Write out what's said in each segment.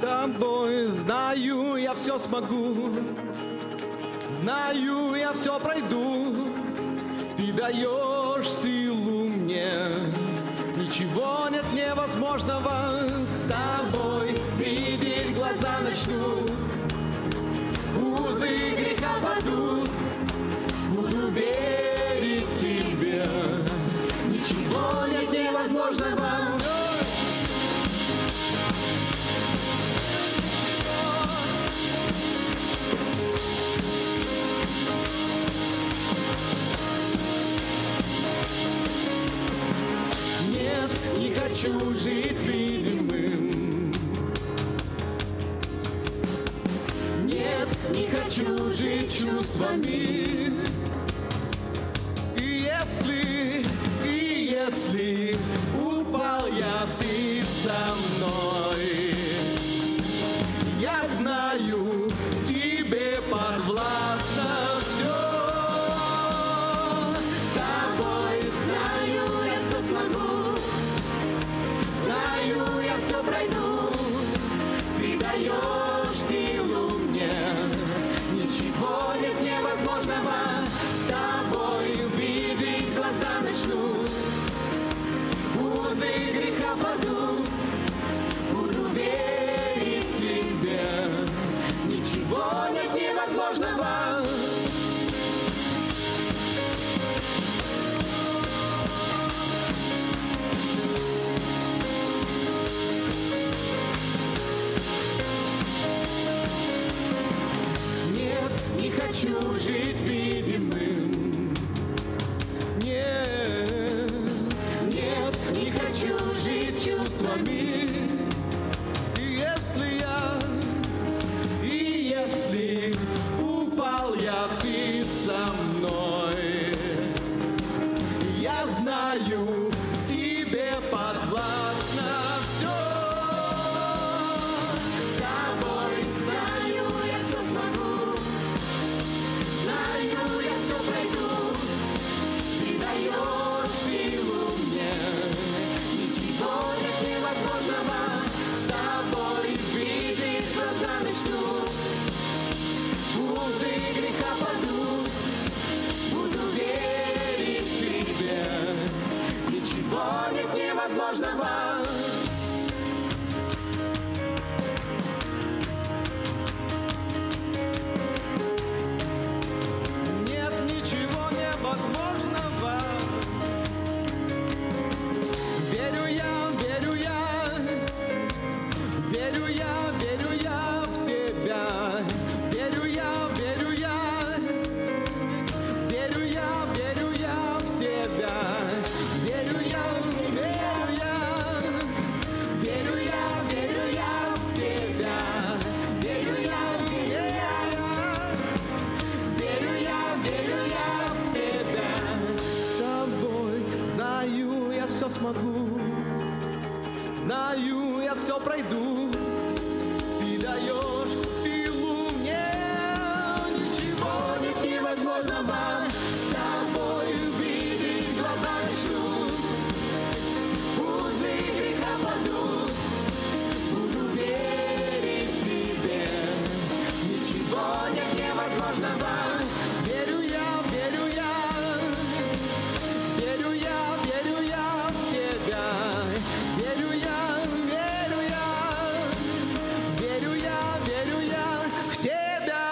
тобой, знаю, я все смогу, знаю, я все пройду. Ты даешь силу мне, ничего нет невозможного. С тобой видеть глаза начну, узы греха падут. Буду верить тебе, ничего нет невозможного. Нет, не хочу жить видимым. Нет, не хочу жить чувствами. И если упал я, ты со мной. Я знаю, тебе подвластно все. С тобой знаю, я все смогу, знаю, я все пройду. Ты даешь силу мне, ничего нет невозможного. С тобой увидеть глаза начну, узы греха падут. Буду верить тебе, ничего нет невозможного. Нет, не хочу жить видимым. Нет, нет, не хочу жить чувствами. И если упал я, ты со мной. Я знаю, тебе подвластно все. С тобой знаю, я все смогу, знаю, я все пройду. Ты даешь силу мне, ничего нет невозможного. С тобой видеть глаза начну, узы греха падут. Буду верить тебе, ничего нет невозможного. Нет ничего невозможного. Верю я, верю я, верю я, верю я в тебя. Верю я, верю я, верю я, верю я в тебя. Верю я, верю я, верю я, верю я в тебя. Верю я, верю я в тебя. С тобой знаю, я все смогу, знаю, я все пройду. Ты даешь силу мне, ничего нет невозможного. С тобой увидеть глаза начну, узы греха падут. Буду верить тебе, ничего нет невозможного. Верю я, верю я, верю я, верю я в тебя. Верю я, верю я, верю я, верю я в тебя.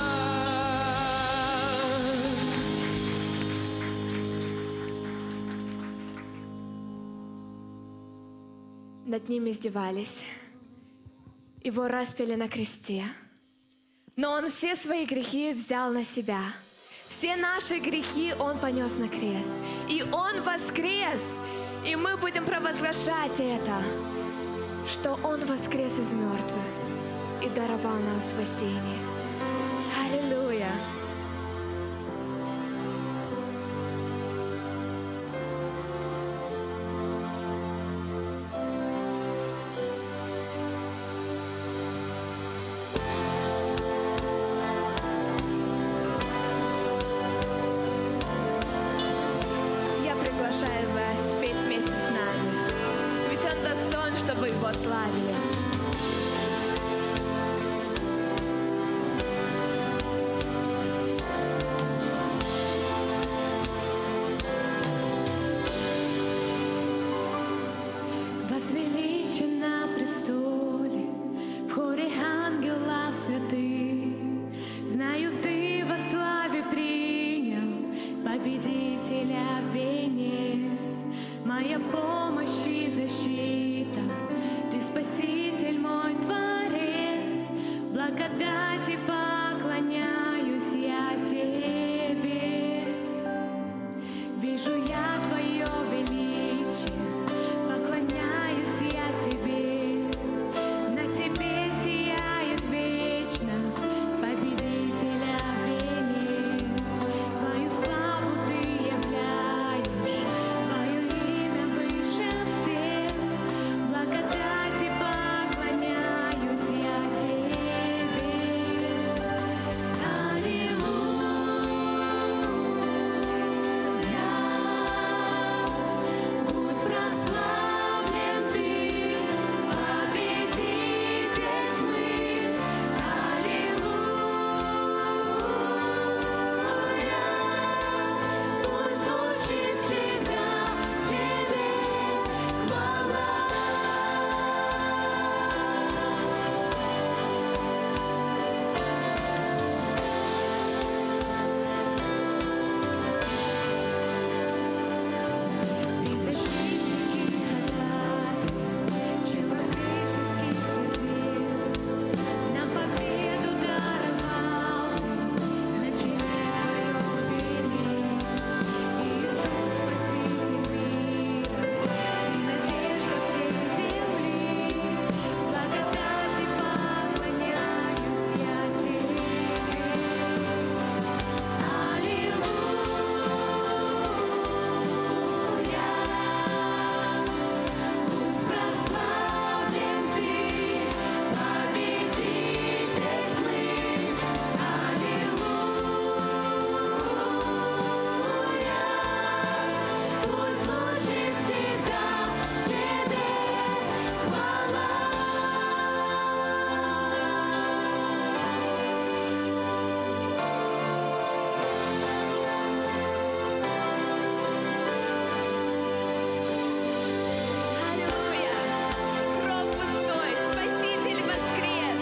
Над ним издевались, его распяли на кресте. Но он все свои грехи взял на себя. Все наши грехи он понес на крест. И он воскрес. И мы будем провозглашать это, что он воскрес из мертвых и даровал нам спасение. Аллилуйя! Я приглашаю вас спеть вместе с нами, ведь он достоин, чтобы его славили. благодати поклоняюсь я Тебе. Вижу я Твое величие, поклоняюсь я Тебе. На Тебе сияет вечно победителя венец. Твою славу Ты являешь, Твое имя выше всех. Благодати поклоняюсь я Тебе. Аллилуйя, будь прославлен Ты, победитель тьмы. Аллилуйя, пусть звучит всегда Тебе хвала. Ты защитник и ходатай человеческих сердец, нам победу даровал Ты, на челе Твоем венец. Иисус, Спаситель мира, Ты надежда всей земли. Благодати поклоняюсь я Тебе. Аллилуйя, будь прославлен Ты, победитель тьмы. Аллилуйя, пусть звучит всегда Тебе хвала. Аллилуйя! Гроб пустой, Спаситель воскрес!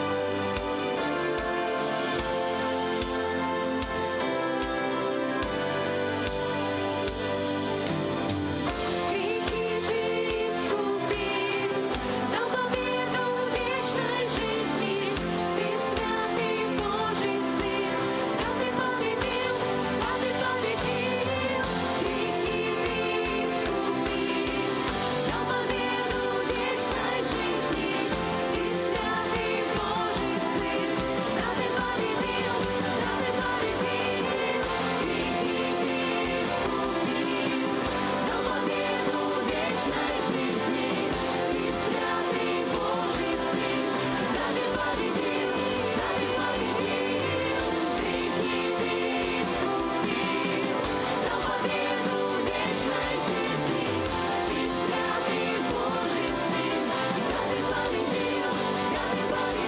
Грехи Ты искупил, дал победу вечной жизни. Ты святый Божий Сын, да Ты победил, да Ты победил. Грехи Ты искупил, дал победу вечной жизни. Ты святый Божий Сын, да Ты победил, да Ты победил. Грехи Ты искупил, дал победу вечной жизни. Ты святый Божий Сын, да Ты победил, да Ты победил. Грехи Ты искупил, дал победу вечной жизни. Ты святый Божий Сын, да Ты победил, да Ты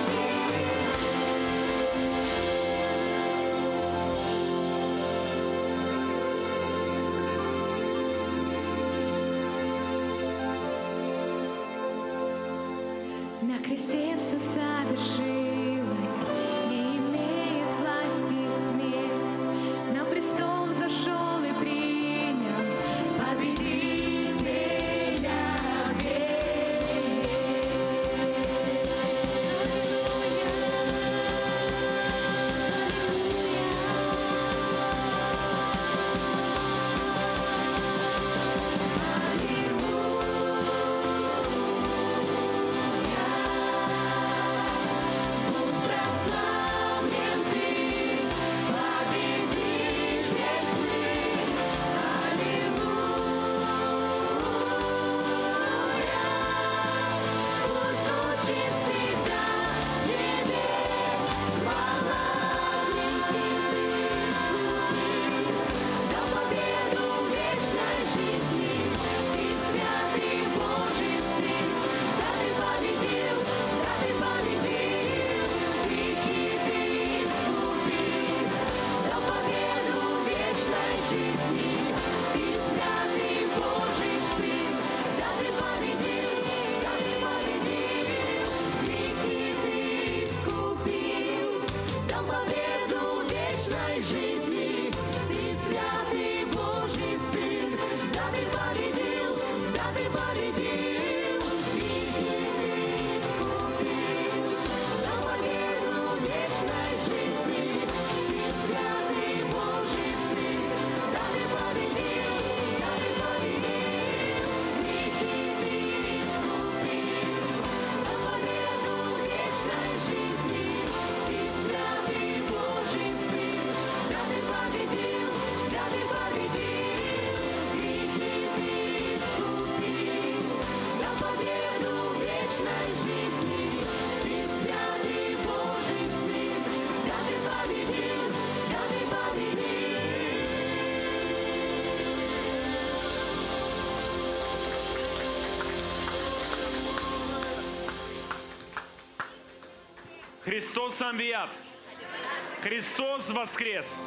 победил. На кресте все совершилось, не имеет власти смерть. На престол зашел и принял победителя будь прославлен Ты, победитель тьмы. Аллилуйя, пусть звучит всегда Тебе хвала. Грехи Ты искупил, дал победу вечной жизни. Ты святый Божий Сын, да Ты победил, да Ты победил. Грехи Ты искупил, дал победу вечной жизни. Ты святый Божий Сын, да Ты победил, да Ты победил. Грехи Ты искупил, дал победу вечной жизни. Ты святый Божий Сын, да Ты победил, да Ты победил. Грехи Ты искупил, дал победу Христос амвиат. Христос воскрес.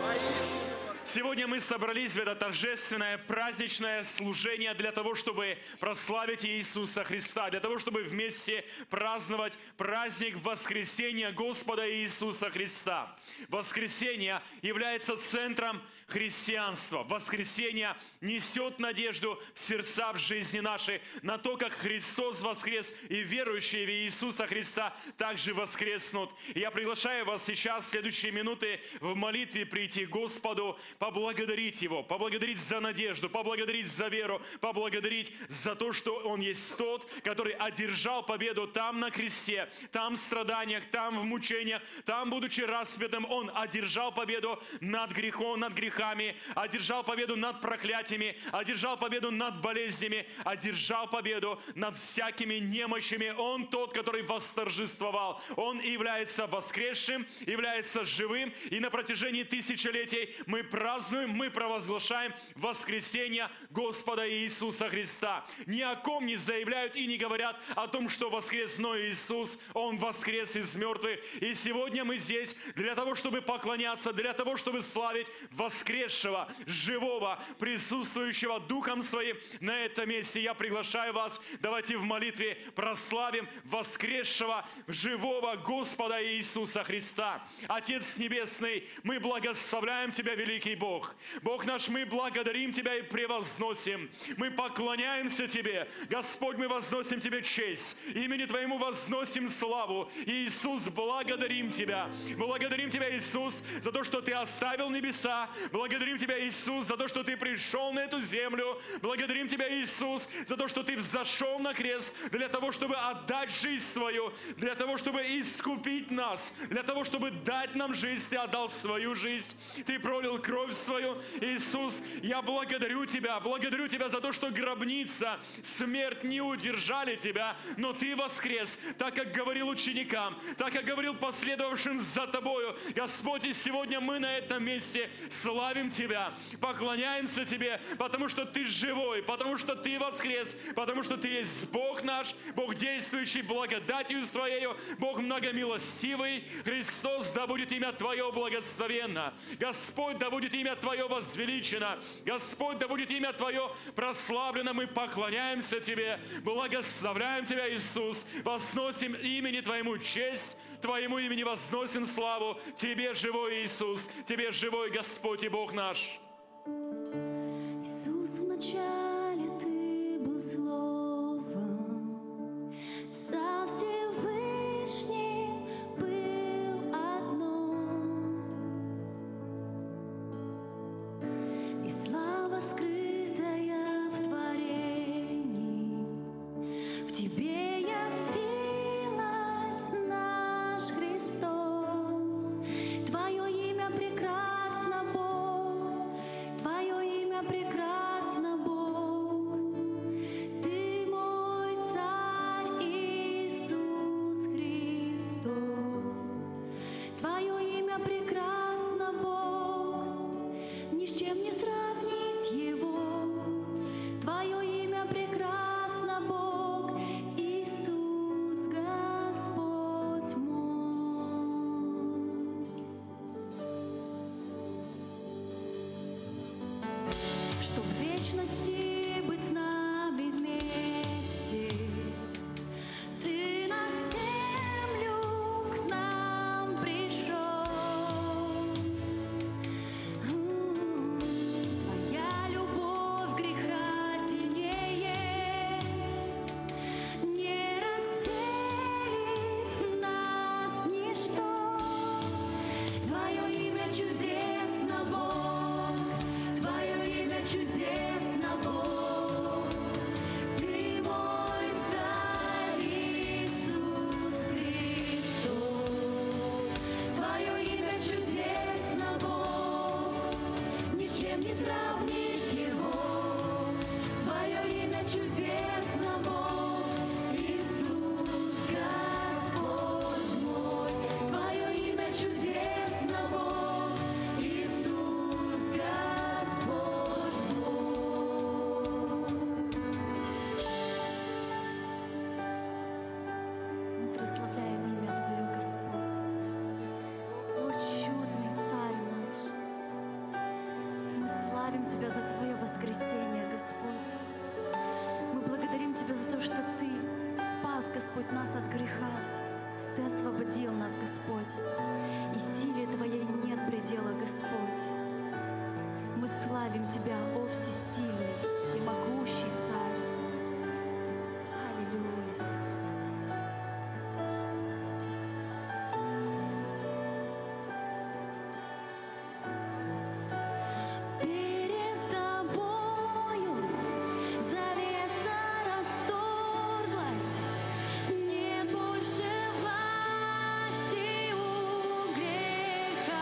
Сегодня мы собрались в это торжественное, праздничное служение для того, чтобы прославить Иисуса Христа, для того, чтобы вместе праздновать праздник воскресения Господа Иисуса Христа. Воскресение является центром христианства. Воскресение несет надежду в сердца, в жизни нашей, на то, как Христос воскрес, и верующие в Иисуса Христа также воскреснут. И я приглашаю вас сейчас, в следующие минуты, в молитве прийти к Господу, поблагодарить Его, поблагодарить за надежду, поблагодарить за веру, поблагодарить за то, что Он есть тот, который одержал победу там на кресте, там в страданиях, там в мучениях, там, будучи распятым, Он одержал победу над грехом, над грехами, одержал победу над проклятиями, одержал победу над болезнями, одержал победу над всякими немощами. Он тот, который восторжествовал. Он является воскресшим, является живым, и на протяжении тысячелетий мы празднуем, мы провозглашаем воскресение Господа Иисуса Христа. Ни о ком не заявляют и не говорят о том, что воскрес, но Иисус, Он воскрес из мертвых. И сегодня мы здесь для того, чтобы поклоняться, для того, чтобы славить воскресшего, живого, присутствующего Духом Своим на этом месте. Я приглашаю вас, давайте в молитве прославим воскресшего, живого Господа Иисуса Христа. Отец Небесный, мы благословляем Тебя, великий Бог. Бог наш, мы благодарим Тебя и превозносим. Мы поклоняемся Тебе. Господь, мы возносим Тебе честь. Имени Твоему возносим славу. Иисус, благодарим Тебя. Благодарим Тебя, Иисус, за то, что Ты оставил небеса. Благодарим Тебя, Иисус, за то, что Ты пришел на эту землю. Благодарим Тебя, Иисус, за то, что Ты взошел на крест для того, чтобы отдать жизнь свою, для того, чтобы искупить нас, для того, чтобы дать нам жизнь. Ты отдал свою жизнь. Ты пролил кровь свою. Иисус, я благодарю Тебя за то, что гробница, смерть не удержали Тебя, но Ты воскрес, так как говорил ученикам, так как говорил последовавшим за Тобою. Господь, и сегодня мы на этом месте славим Тебя, поклоняемся Тебе, потому что Ты живой, потому что Ты воскрес, потому что Ты есть Бог наш, Бог действующий благодатью Своею, Бог многомилостивый. Христос, да будет имя Твое благословенно. Господь, да будет имя Твое возвеличено. Господь, да будет имя Твое прославлено. Мы поклоняемся Тебе, благословляем Тебя, Иисус, возносим имени Твоему честь, Твоему имени возносим славу. Тебе, живой Иисус, Тебе, живой Господь и Бог наш. Иисус, вначале Ты был Словом, со Всевышним был одно, и слава скрытая в творении, в Тебе явилась наш Христос. Твое имя прекрасно, Бог, Твое имя прекрасно, Бог. Ты мой Царь Иисус Христос. Твое имя прекрасно, Бог, ни с чем не сравнить Его. Твое имя прекрасно, Бог, Иисус Господь мой. Чтоб в вечности быть с нами вместе, Ты на землю к нам пришел. Твоя любовь греха сильнее, не разделит нас ничто. Твое имя чудесно, Бог, Твое имя чудесно, Бог. Господь, нас от греха. Ты освободил нас, Господь, и силе Твоей нет предела, Господь. Мы славим Тебя, о всесильный, всемогущий Царь. Аллилуйя, Иисус. Перед Тобою завеса расторглась, нет больше власти у греха.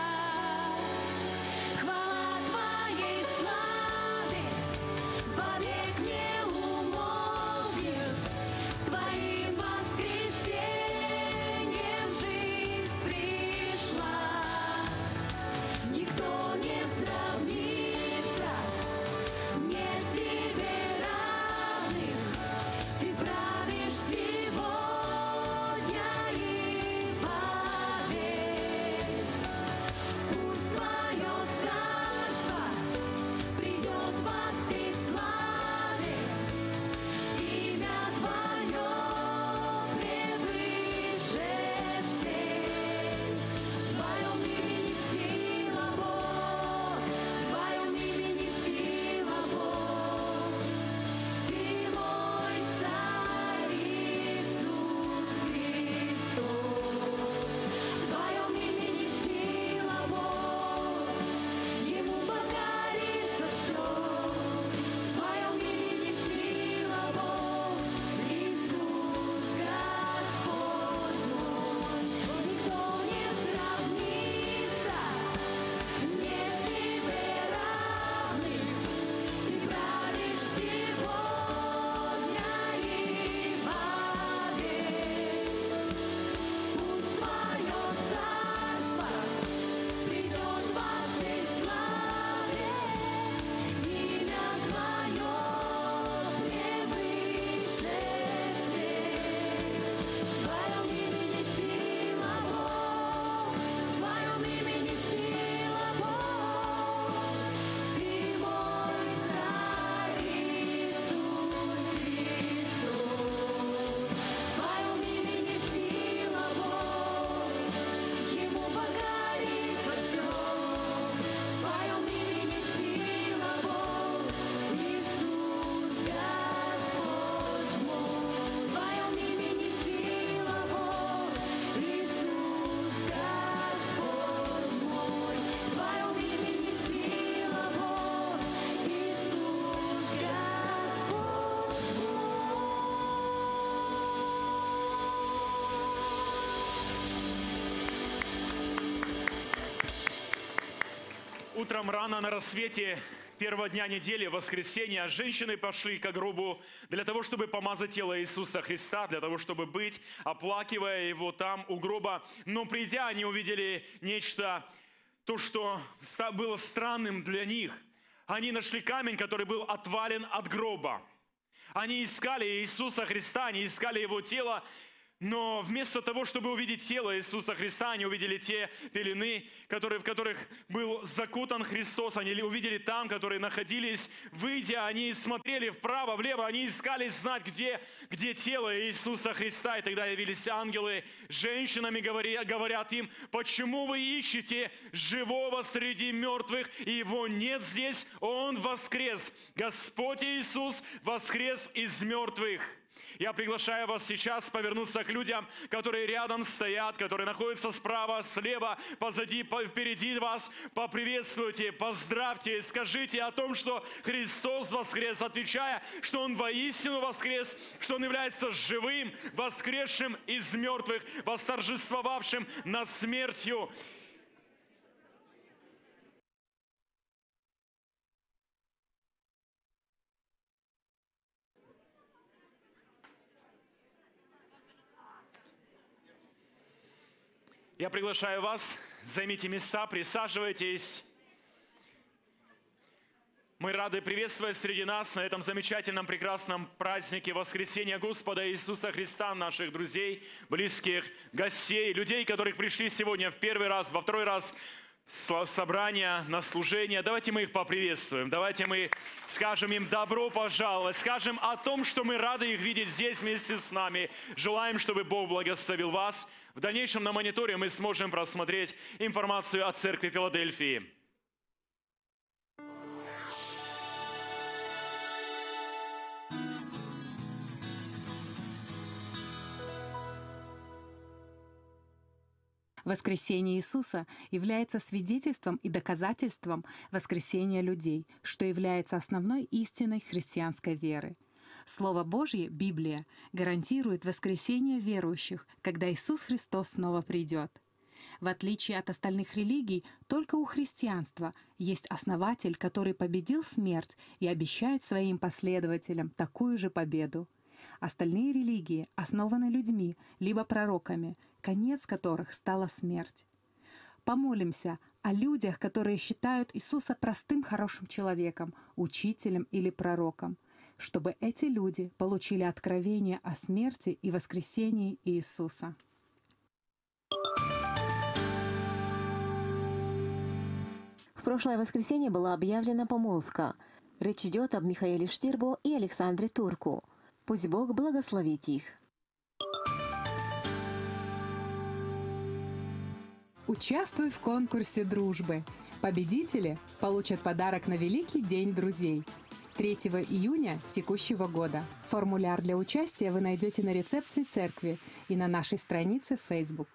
Хвала Твоей славе вовек не умолкнет, с Твоим воскресением жизнь пришла. Никто не сравнится, нет тебе равных, ты правишь сегодня и вовек. Пусть Твое царство придет во всей славе, имя Твое превыше всех. В Твоем имени сила, Бог, в Твоем имени сила, Бог. Ты мой Царь Иисус Христос. В Твоем имени сила, Бог, Ему покорится все. В Твоем имени сила, Бог, Иисус Господь мой. Никто не сравнится, нет тебе равных, ты правишь сегодня и вовек. Пусть Твое царство придет во всей славе, имя Твое превыше всех. В Твоем имени сила, Бог, в Твоем имени сила, Бог. Ты мой Царь Иисус Христос. В Твоем имени сила, Бог, Ему покорится все. В Твоем имени сила, Бог, Иисус Господь мой. В Твоем имени сила, Бог, Иисус Господь мой. В Твоем имени сила, Бог, Иисус Утром рано на рассвете первого дня недели, воскресенья, женщины пошли к гробу для того, чтобы помазать тело Иисуса Христа, для того, чтобы быть, оплакивая Его там у гроба. Но придя, они увидели нечто, то, что было странным для них. Они нашли камень, который был отвален от гроба. Они искали Иисуса Христа, они искали Его тело, но вместо того, чтобы увидеть тело Иисуса Христа, они увидели те пелены, в которых был закутан Христос. Они увидели там, которые находились. Выйдя, они смотрели вправо, влево, они искали знать, где тело Иисуса Христа. И тогда явились ангелы с женщинами, говорят им: почему вы ищете живого среди мертвых? И Его нет здесь, Он воскрес. Господь Иисус воскрес из мертвых. Я приглашаю вас сейчас повернуться к людям, которые рядом стоят, которые находятся справа, слева, позади, впереди вас. Поприветствуйте, поздравьте, скажите о том, что Христос воскрес, отвечая, что Он воистину воскрес, что Он является живым, воскресшим из мертвых, восторжествовавшим над смертью. Я приглашаю вас, займите места, присаживайтесь. Мы рады приветствовать среди нас на этом замечательном, прекрасном празднике воскресения Господа Иисуса Христа, наших друзей, близких, гостей, людей, которых пришли сегодня в первый раз, во второй раз собрания, на служение. Давайте мы их поприветствуем. Давайте мы скажем им добро пожаловать. Скажем о том, что мы рады их видеть здесь вместе с нами. Желаем, чтобы Бог благословил вас. В дальнейшем на мониторе мы сможем просмотреть информацию о Церкви Филадельфии. Воскресение Иисуса является свидетельством и доказательством воскресения людей, что является основной истиной христианской веры. Слово Божье, Библия, гарантирует воскресение верующих, когда Иисус Христос снова придет. В отличие от остальных религий, только у христианства есть основатель, который победил смерть и обещает своим последователям такую же победу. Остальные религии основаны людьми, либо пророками, конец которых стала смерть. Помолимся о людях, которые считают Иисуса простым хорошим человеком, учителем или пророком, чтобы эти люди получили откровение о смерти и воскресении Иисуса. В прошлое воскресенье была объявлена помолвка. Речь идет об Михаиле Штирбо и Александре Турку. Пусть Бог благословит их. Участвуй в конкурсе дружбы. Победители получат подарок на Великий день друзей. 3 июня текущего года. Формуляр для участия вы найдете на рецепции церкви и на нашей странице в Facebook.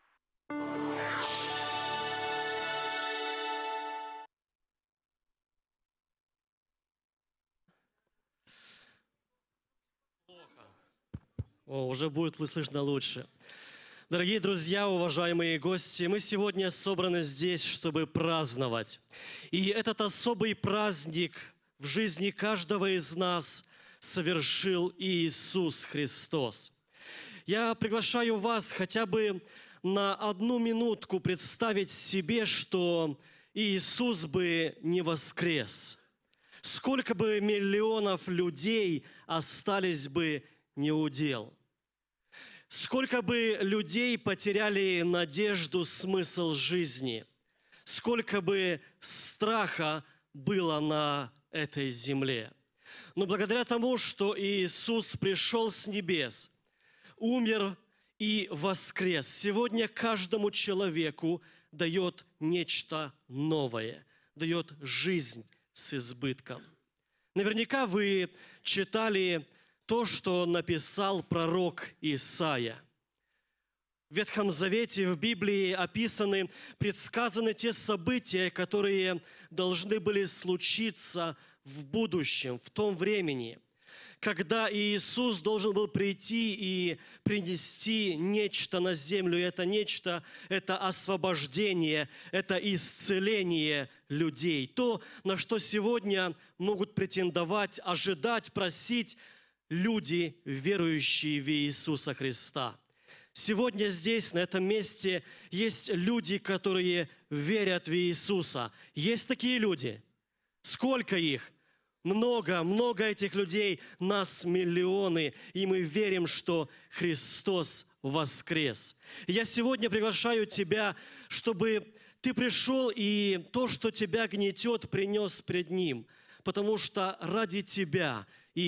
Уже будет слышно лучше. Дорогие друзья, уважаемые гости, мы сегодня собраны здесь, чтобы праздновать. И этот особый праздник в жизни каждого из нас совершил Иисус Христос. Я приглашаю вас хотя бы на 1 минутку представить себе, что Иисус бы не воскрес. Сколько бы миллионов людей остались бы неудел. Сколько бы людей потеряли надежду, смысл жизни. Сколько бы страха было на этой земле. Но благодаря тому, что Иисус пришел с небес, умер и воскрес, сегодня каждому человеку дает нечто новое, дает жизнь с избытком. Наверняка вы читали то, что написал пророк Исаия. В Ветхом Завете, в Библии описаны, предсказаны те события, которые должны были случиться в будущем, в том времени, когда Иисус должен был прийти и принести нечто на землю. И это нечто – это освобождение, это исцеление людей. То, на что сегодня могут претендовать, ожидать, просить люди, верующие в Иисуса Христа. Сегодня здесь, на этом месте, есть люди, которые верят в Иисуса. Есть такие люди. Сколько их? Много, много этих людей, нас миллионы, и мы верим, что Христос воскрес. Я сегодня приглашаю тебя, чтобы ты пришел и то, что тебя гнетет, принес пред Ним, потому что ради тебя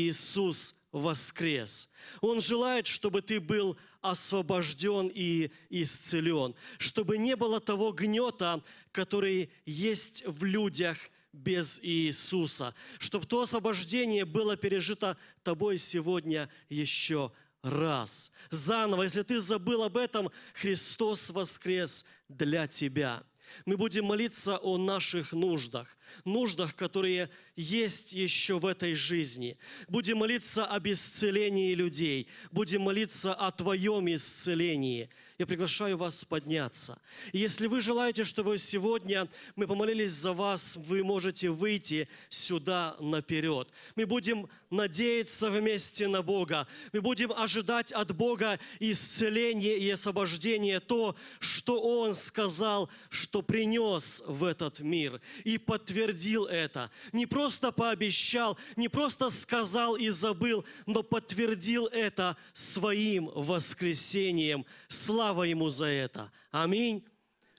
Иисус воскрес. Он желает, чтобы ты был освобожден и исцелен, чтобы не было того гнета, который есть в людях без Иисуса, чтобы то освобождение было пережито тобой сегодня еще раз. Заново, если ты забыл об этом, Христос воскрес для тебя. Мы будем молиться о наших нуждах, которые есть еще в этой жизни. Будем молиться об исцелении людей, будем молиться о Твоем исцелении. Я приглашаю вас подняться. И если вы желаете, чтобы сегодня мы помолились за вас, вы можете выйти сюда наперед. Мы будем надеяться вместе на Бога. Мы будем ожидать от Бога исцеления и освобождения, то, что Он сказал, что принес в этот мир и подтвердил это. Не просто пообещал, не просто сказал и забыл, но подтвердил это своим воскресением. Слава Ему за это. Аминь.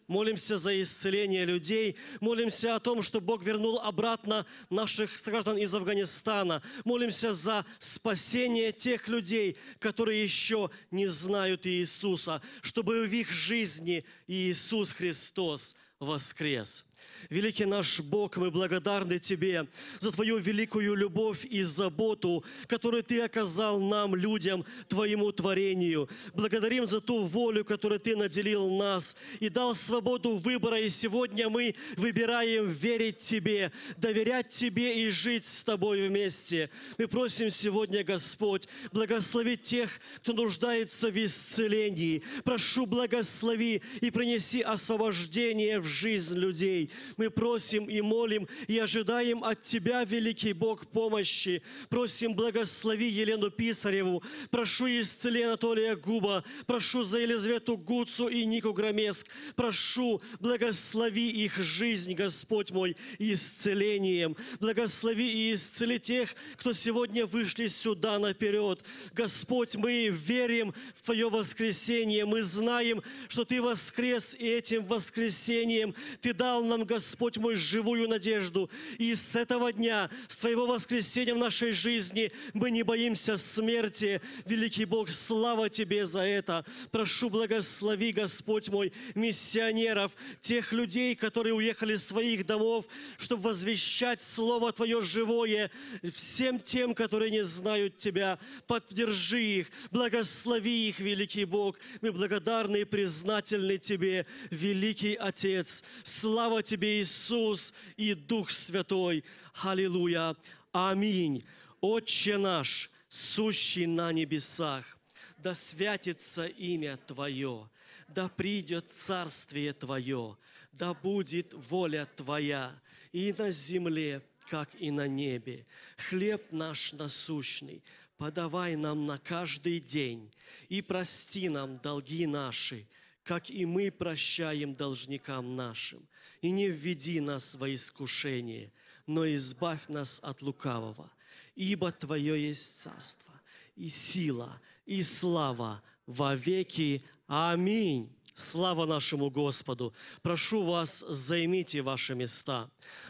молимся за исцеление людей, молимся о том, что Бог вернул обратно наших сограждан из Афганистана, молимся за спасение тех людей, которые еще не знают Иисуса, чтобы в их жизни Иисус Христос воскрес. Великий наш Бог, мы благодарны Тебе за Твою великую любовь и заботу, которую Ты оказал нам, людям, Твоему творению. Благодарим за ту волю, которую Ты наделил нас и дал свободу выбора. И сегодня мы выбираем верить Тебе, доверять Тебе и жить с Тобой вместе. Мы просим сегодня, Господь, благослови тех, кто нуждается в исцелении. Прошу, благослови и принеси освобождение в жизнь людей. Мы просим и молим, и ожидаем от Тебя, великий Бог, помощи. Просим, благослови Елену Писареву. Прошу, исцели Анатолия Губа. Прошу за Елизавету Гуцу и Нику Громеск. Прошу, благослови их жизнь, Господь мой, исцелением. Благослови и исцели тех, кто сегодня вышли сюда наперед. Господь, мы верим в Твое воскресение. Мы знаем, что Ты воскрес, и этим воскресением Ты дал нам, Господь мой, живую надежду. И с этого дня, с Твоего воскресения в нашей жизни, мы не боимся смерти. Великий Бог, слава Тебе за это. Прошу, благослови, Господь мой, миссионеров, тех людей, которые уехали из своих домов, чтобы возвещать Слово Твое живое всем тем, которые не знают Тебя. Поддержи их, благослови их, великий Бог. Мы благодарны и признательны Тебе, великий Отец. Слава Тебе, Иисус и Дух Святой. Аллилуйя. Аминь. Отче наш, сущий на небесах, да святится имя Твое, да придет царствие Твое, да будет воля Твоя и на земле, как и на небе. Хлеб наш насущный подавай нам на каждый день, и прости нам долги наши, как и мы прощаем должникам нашим. И не введи нас во искушение, но избавь нас от лукавого. Ибо Твое есть царство, и сила, и слава во веки. Аминь. Слава нашему Господу! Прошу вас, займите ваши места.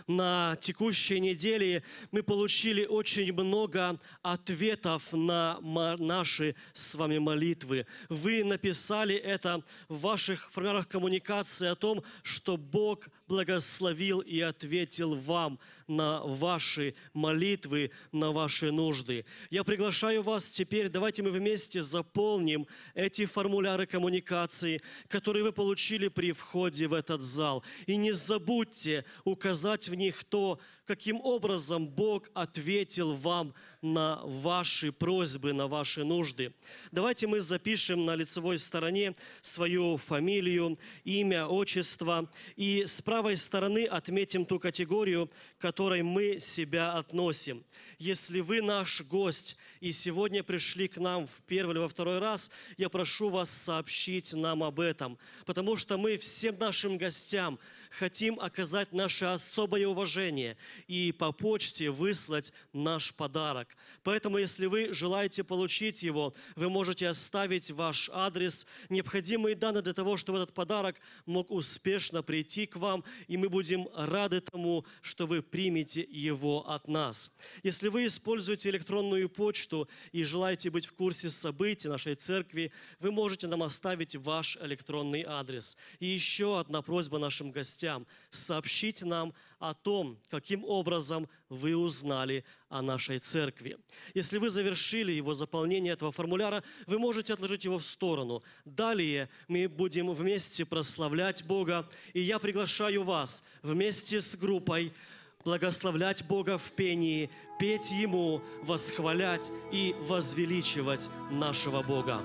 На текущей неделе мы получили очень много ответов на наши с вами молитвы. Вы написали это в ваших формулярах коммуникации о том, что Бог благословил и ответил вам на ваши молитвы, на ваши нужды. Я приглашаю вас теперь, давайте мы вместе заполним эти формуляры коммуникации, которые вы получили при входе в этот зал. И не забудьте указать в них то, каким образом Бог ответил вам на ваши просьбы, на ваши нужды. Давайте мы запишем на лицевой стороне свою фамилию, имя, отчество, и с правой стороны отметим ту категорию, к которой мы себя относим. Если вы наш гость и сегодня пришли к нам в первый или во второй раз, я прошу вас сообщить нам об этом, потому что мы всем нашим гостям хотим оказать наше особое уважение и по почте выслать наш подарок. Поэтому, если вы желаете получить его, вы можете оставить ваш адрес, необходимые данные для того, чтобы этот подарок мог успешно прийти к вам, и мы будем рады тому, что вы примете его от нас. Если вы используете электронную почту и желаете быть в курсе событий нашей церкви, вы можете нам оставить ваш электронный адрес. И еще одна просьба нашим гостям. Сообщите нам о том, каким образом вы узнали о нашей церкви. Если вы завершили его заполнение этого формуляра, вы можете отложить его в сторону. Далее мы будем вместе прославлять Бога, и я приглашаю вас вместе с группой благословлять Бога в пении, петь Ему, восхвалять и возвеличивать нашего Бога.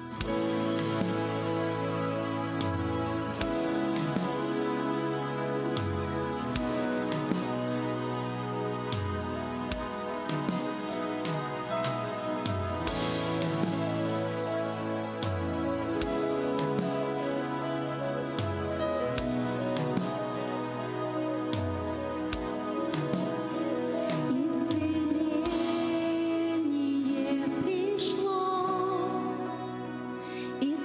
Исцеление пришло,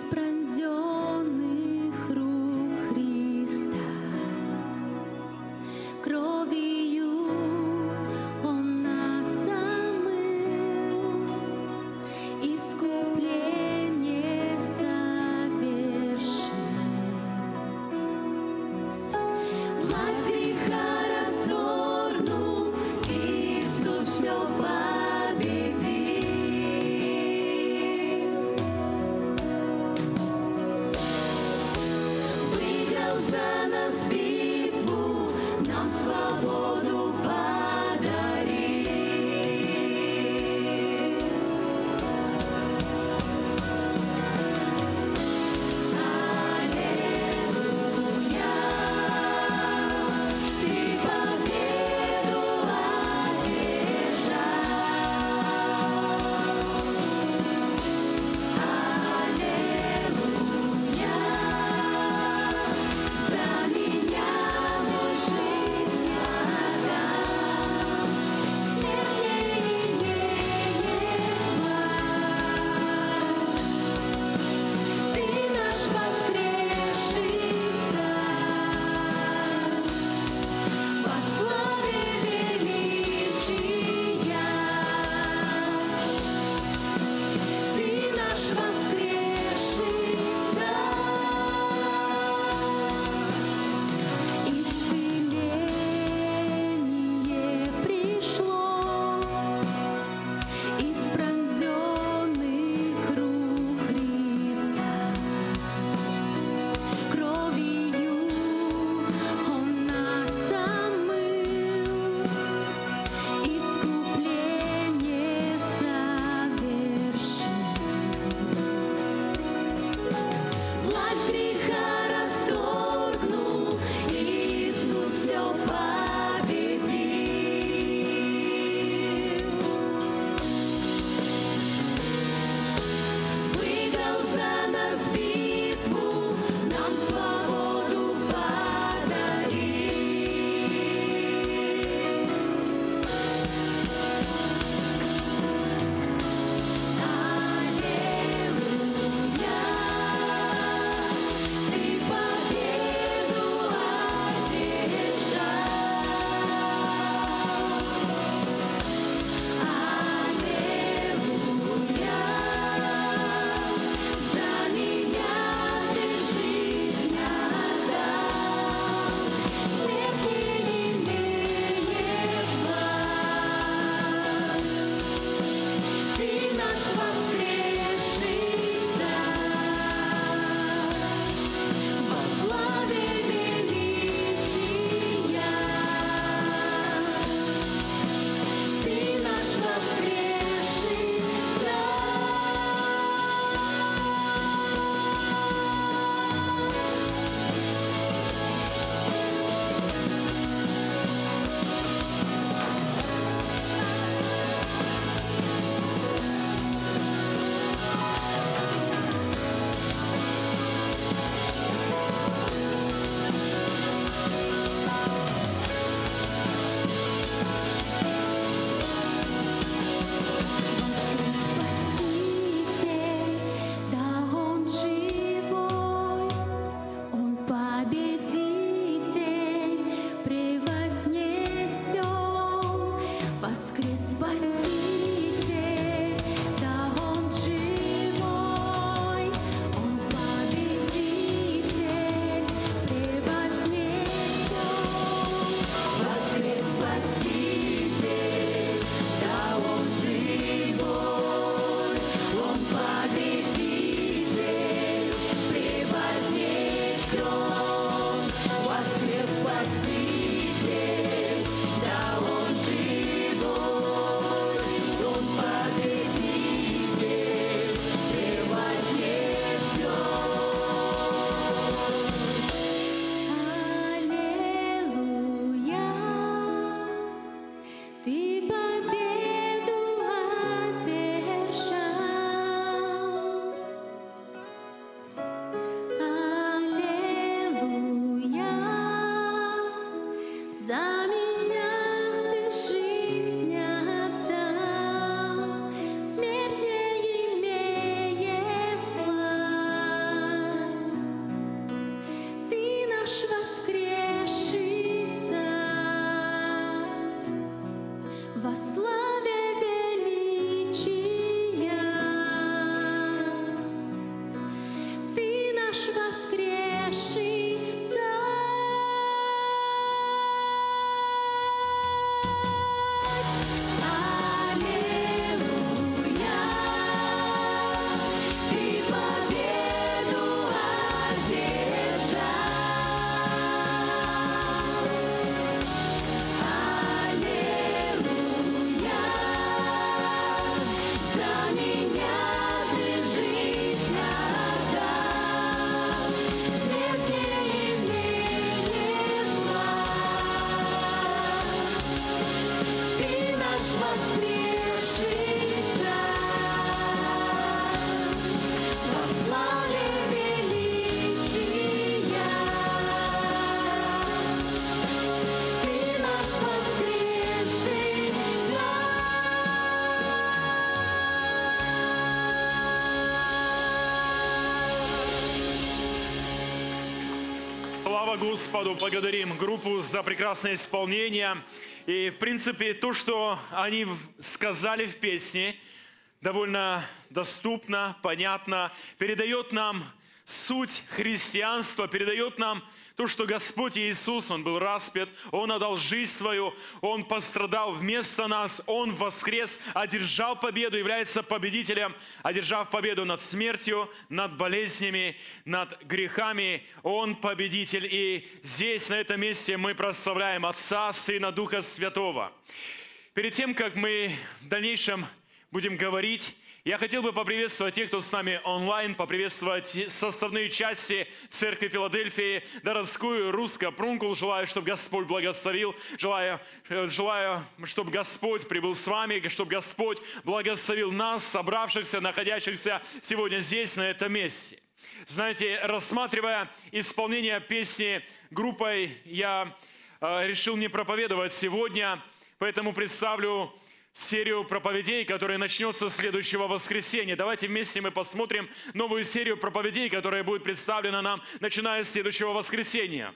Слава Господу! Благодарим группу за прекрасное исполнение. И, в принципе, то, что они сказали в песне, довольно доступно, понятно, передает нам суть христианства, передает нам то, что Господь Иисус, Он был распят, Он отдал жизнь свою, Он пострадал вместо нас, Он воскрес, одержал победу, является победителем, одержав победу над смертью, над болезнями, над грехами. Он победитель. И здесь, на этом месте, мы прославляем Отца, Сына, Духа Святого. Перед тем, как мы в дальнейшем будем говорить, я хотел бы поприветствовать тех, кто с нами онлайн, поприветствовать составные части Церкви Филадельфии, Дородскую, Русско, Прункул. Желаю, чтобы Господь благословил. Желаю, чтобы Господь прибыл с вами, чтобы Господь благословил нас, собравшихся, находящихся сегодня здесь, на этом месте. Знаете, рассматривая исполнение песни группой, я решил не проповедовать сегодня, поэтому представлю серию проповедей, которая начнется с следующего воскресенья. Давайте вместе мы посмотрим новую серию проповедей, которая будет представлена нам, начиная с следующего воскресенья.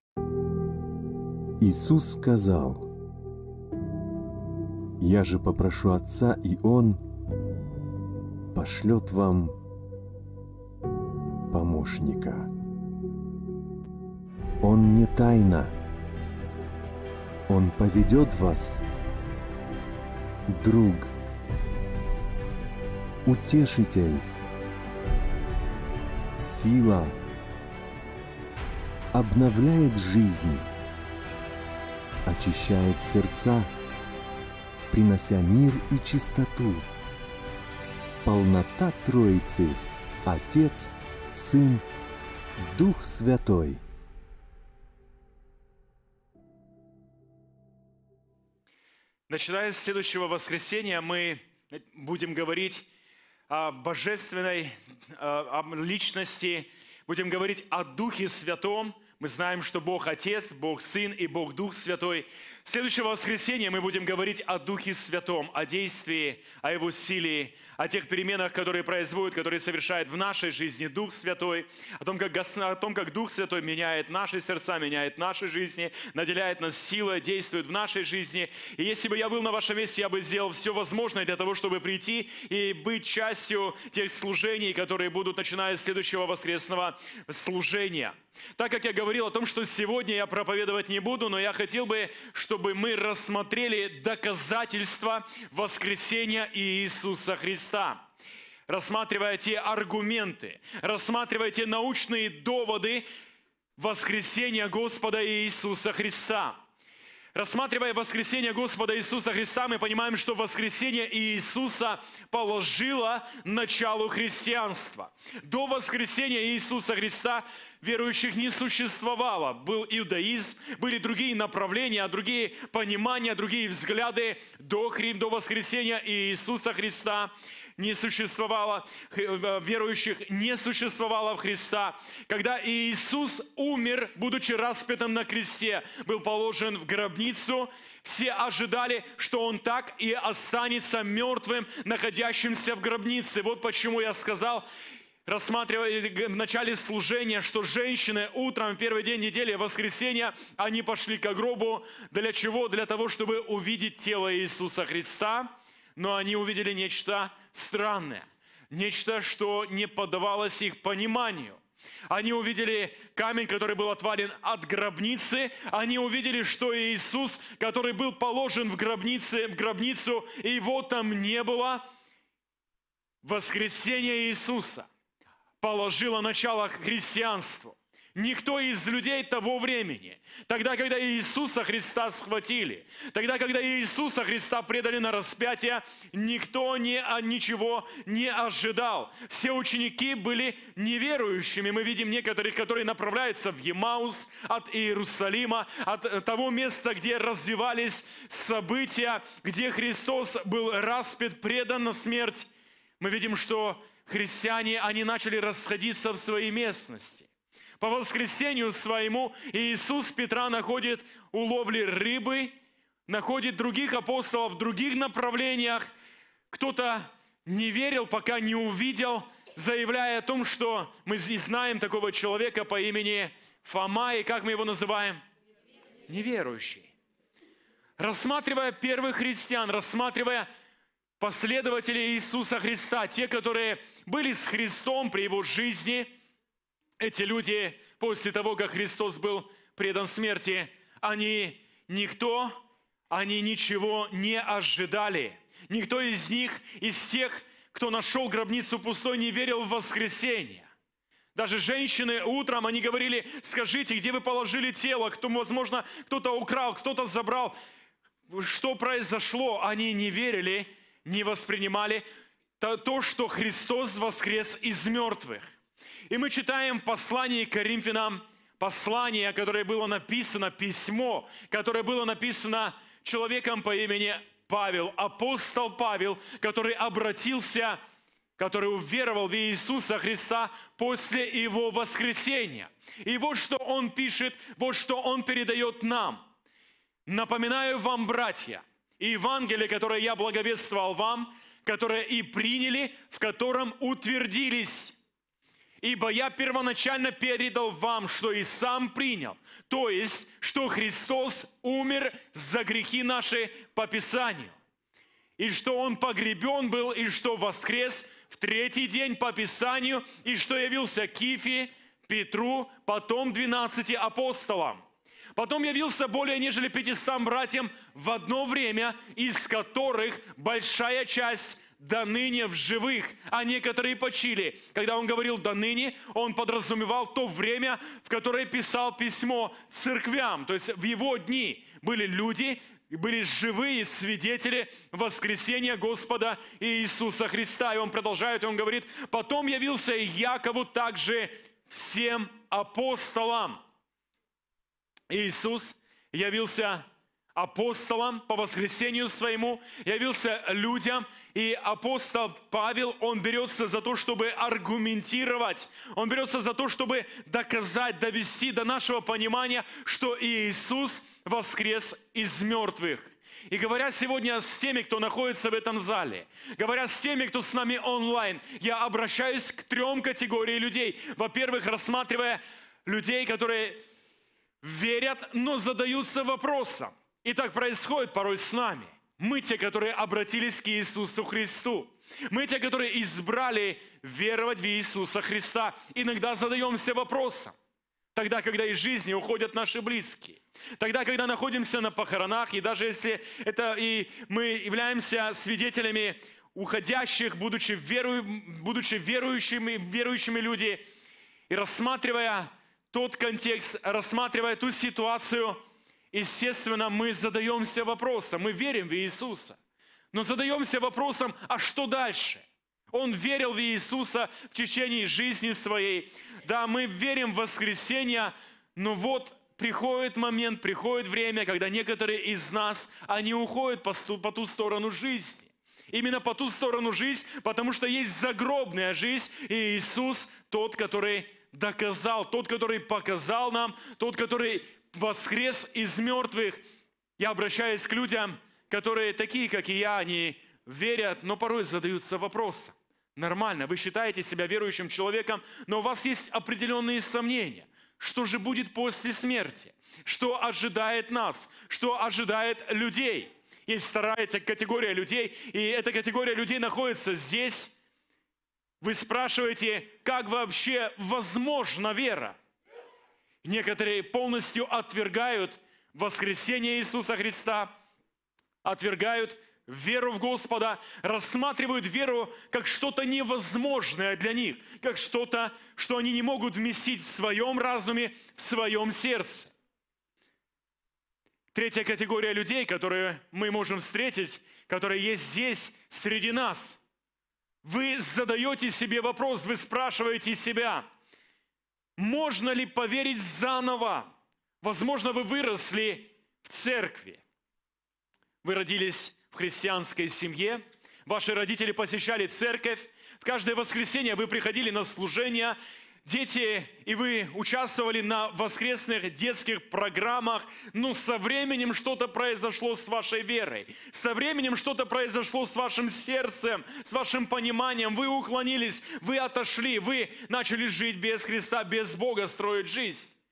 Иисус сказал: «Я же попрошу Отца, и Он пошлет вам помощника. Он не тайна, Он поведет вас, друг, утешитель, сила, обновляет жизнь, очищает сердца, принося мир и чистоту. Полнота Троицы, Отец, Сын, Дух Святой». Начиная с следующего воскресенья мы будем говорить о божественной о личности, будем говорить о Духе Святом. Мы знаем, что Бог Отец, Бог Сын и Бог Дух Святой. Следующего воскресенья мы будем говорить о Духе Святом, о действии, о Его силе, о тех переменах, которые производят, которые совершает в нашей жизни Дух Святой, о том, как Дух Святой меняет наши сердца, меняет наши жизни, наделяет нас силой, действует в нашей жизни. И если бы я был на вашем месте, я бы сделал все возможное для того, чтобы прийти и быть частью тех служений, которые будут, начиная с следующего воскресного служения. Так как я говорил о том, что сегодня я проповедовать не буду, но я хотел бы, чтобы мы рассмотрели доказательства воскресения Иисуса Христа. Рассматривая те аргументы, рассматривая те научные доводы воскресения Господа Иисуса Христа. Рассматривая воскресение Господа Иисуса Христа, мы понимаем, что воскресение Иисуса положило начало христианства. До воскресения Иисуса Христа верующих не существовало. Был иудаизм, были другие направления, другие понимания, другие взгляды. До воскресения Иисуса Христа не существовало, верующих не существовало в Христа. Когда Иисус умер, будучи распятым на кресте, был положен в гробницу, все ожидали, что Он так и останется мертвым, находящимся в гробнице. Вот почему я сказал, рассматривая в начале служения, что женщины утром, в первый день недели, воскресенья, они пошли к гробу. Для чего? Для того, чтобы увидеть тело Иисуса Христа. Но они увидели нечто странное, нечто, что не поддавалось их пониманию. Они увидели камень, который был отвален от гробницы. Они увидели, что Иисус, который был положен в гробницу, и его там не было. Воскресение Иисуса положило начало христианству. Никто из людей того времени, тогда, когда Иисуса Христа схватили, тогда, когда Иисуса Христа предали на распятие, никто ничего не ожидал. Все ученики были неверующими. Мы видим некоторых, которые направляются в Емаус от Иерусалима, от того места, где развивались события, где Христос был распят, предан на смерть. Мы видим, что христиане, они начали расходиться в своей местности. По воскресению своему Иисус Петра находит у ловли рыбы, находит других апостолов в других направлениях. Кто-то не верил, пока не увидел, заявляя о том, что мы знаем такого человека по имени Фома, и как мы его называем? Неверующий. Рассматривая первых христиан, рассматривая последователей Иисуса Христа, те, которые были с Христом при Его жизни, эти люди, после того, как Христос был предан смерти, они ничего не ожидали. Никто из них, из тех, кто нашел гробницу пустой, не верил в воскресение. Даже женщины утром, они говорили: скажите, где вы положили тело? Возможно, кто-то украл, кто-то забрал. Что произошло? Они не верили, не воспринимали то, что Христос воскрес из мертвых. И мы читаем в послании к Коринфянам, послание, которое было написано, письмо, которое было написано человеком по имени Павел, апостол Павел, который обратился, который уверовал в Иисуса Христа после Его воскресения. И вот что он пишет, вот что он передает нам. «Напоминаю вам, братья, и Евангелие, которое я благовествовал вам, которое и приняли, в котором утвердились. Ибо я первоначально передал вам, что и сам принял, то есть, что Христос умер за грехи наши по Писанию, и что Он погребен был, и что воскрес в третий день по Писанию, и что явился Кифе, Петру, потом 12 апостолам. Потом явился более нежели 500 братьям в одно время, из которых большая часть до ныне в живых, а некоторые почили». Когда он говорил «до ныне», он подразумевал то время, в которое писал письмо церквям. То есть в его дни были люди, были живые свидетели воскресения Господа Иисуса Христа. И он продолжает, и он говорит: «Потом явился Якову также всем апостолам». Иисус явился апостолам по воскресению своему, явился людям, и апостол Павел, он берется за то, чтобы аргументировать, он берется за то, чтобы доказать, довести до нашего понимания, что Иисус воскрес из мертвых. И говоря сегодня с теми, кто находится в этом зале, говоря с теми, кто с нами онлайн, я обращаюсь к 3 категориям людей. Во-первых, рассматривая людей, которые верят, но задаются вопросом. И так происходит порой с нами. Мы те, которые обратились к Иисусу Христу. Мы те, которые избрали веровать в Иисуса Христа. Иногда задаемся вопросом. Тогда, когда из жизни уходят наши близкие. Тогда, когда находимся на похоронах, и даже если это и мы являемся свидетелями уходящих, будучи верующими люди, и рассматривая тот контекст, рассматривая ту ситуацию, естественно, мы задаемся вопросом. Мы верим в Иисуса, но задаемся вопросом: а что дальше? Он верил в Иисуса в течение жизни своей. Да, мы верим в воскресение, но вот приходит момент, приходит время, когда некоторые из нас, они уходят по ту сторону жизни. Именно по ту сторону жизни, потому что есть загробная жизнь, и Иисус тот, который доказал, тот, который показал нам, тот, который воскрес из мертвых. Я обращаюсь к людям, которые такие, как и я, они верят, но порой задаются вопросом. Нормально, вы считаете себя верующим человеком, но у вас есть определенные сомнения. Что же будет после смерти? Что ожидает нас? Что ожидает людей? Есть вторая категория людей, и эта категория людей находится здесь. Вы спрашиваете, как вообще возможна вера? Некоторые полностью отвергают воскресение Иисуса Христа, отвергают веру в Господа, рассматривают веру как что-то невозможное для них, как что-то, что они не могут вместить в своем разуме, в своем сердце. Третья категория людей, которые мы можем встретить, которые есть здесь, среди нас. Вы задаете себе вопрос, вы спрашиваете себя, можно ли поверить заново? Возможно, вы выросли в церкви. Вы родились в христианской семье, ваши родители посещали церковь, в каждое воскресенье вы приходили на служение, дети, и вы участвовали на воскресных детских программах, но со временем что-то произошло с вашей верой, со временем что-то произошло с вашим сердцем, с вашим пониманием, вы уклонились, вы отошли, вы начали жить без Христа, без Бога, строить жизнь.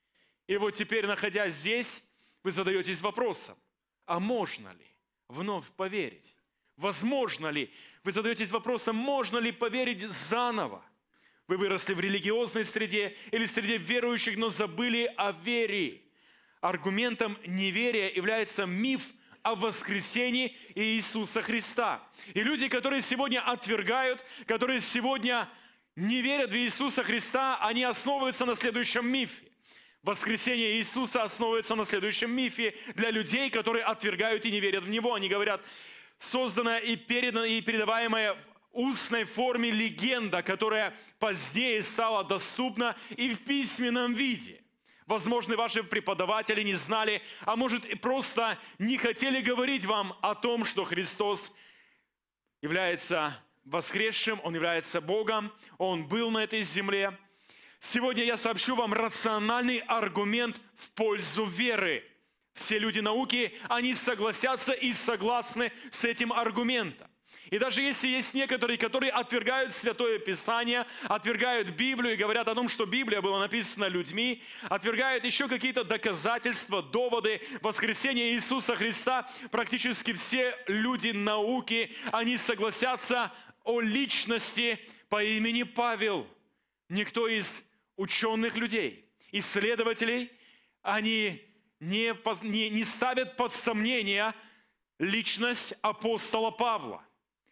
И вот теперь, находясь здесь, вы задаетесь вопросом, а можно ли вновь поверить? Возможно ли? Вы задаетесь вопросом, можно ли поверить заново? Вы выросли в религиозной среде или среде верующих, но забыли о вере. Аргументом неверия является миф о воскресении Иисуса Христа. И люди, которые сегодня отвергают, которые сегодня не верят в Иисуса Христа, они основываются на следующем мифе. Воскресение Иисуса основывается на следующем мифе для людей, которые отвергают и не верят в Него. Они говорят, созданная и переданная и передаваемая в устной форме легенда, которая позднее стала доступна и в письменном виде. Возможно, ваши преподаватели не знали, а может и просто не хотели говорить вам о том, что Христос является воскресшим, Он является Богом, Он был на этой земле. Сегодня я сообщу вам рациональный аргумент в пользу веры. Все люди науки, они согласятся и согласны с этим аргументом. И даже если есть некоторые, которые отвергают Святое Писание, отвергают Библию и говорят о том, что Библия была написана людьми, отвергают еще какие-то доказательства, доводы воскресения Иисуса Христа, практически все люди науки, они согласятся о личности по имени Павел. Никто из ученых людей, исследователей, они не ставят под сомнение личность апостола Павла.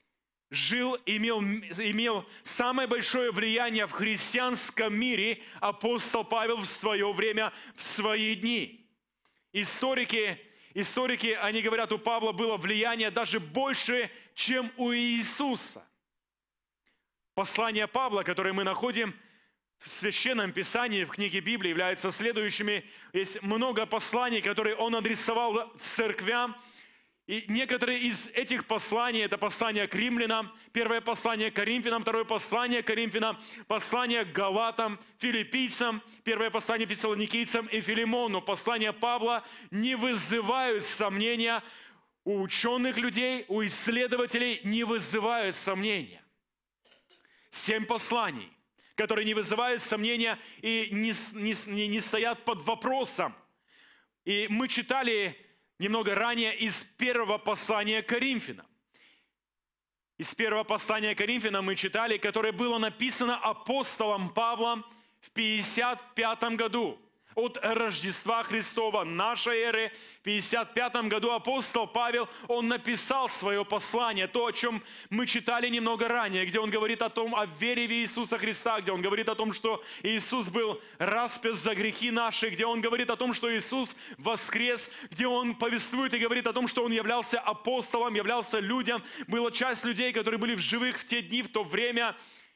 Имел самое большое влияние в христианском мире апостол Павел в свое время, в свои дни. Историки, они говорят, у Павла было влияние даже больше, чем у Иисуса. Послание Павла, которое мы находим в Священном Писании, в книге Библии, являются следующими. Есть много посланий, которые он адресовал церквям. И некоторые из этих посланий, это послание к римлянам, первое послание к Коринфянам, второе послание к Коринфянам, послание к Галатам, филиппийцам, первое послание фессалоникийцам и Филимону. Послания Павла не вызывают сомнения у ученых людей, у исследователей не вызывают сомнения. 7 посланий, которые не вызывают сомнения и не стоят под вопросом. И мы читали немного ранее из первого послания к Коринфянам. Из первого послания к Коринфянам мы читали, которое было написано апостолом Павлом в 55 году. От Рождества Христова, нашей эры, в 55 году апостол Павел, он написал свое послание, то, о чем мы читали немного ранее, где он говорит о том, о вере в Иисуса Христа, где он говорит о том, что Иисус был распят за грехи наши, где он говорит о том, что Иисус воскрес, где он повествует и говорит о том, что он являлся апостолом, являлся людям, была часть людей, которые были в живых в те дни, в то время.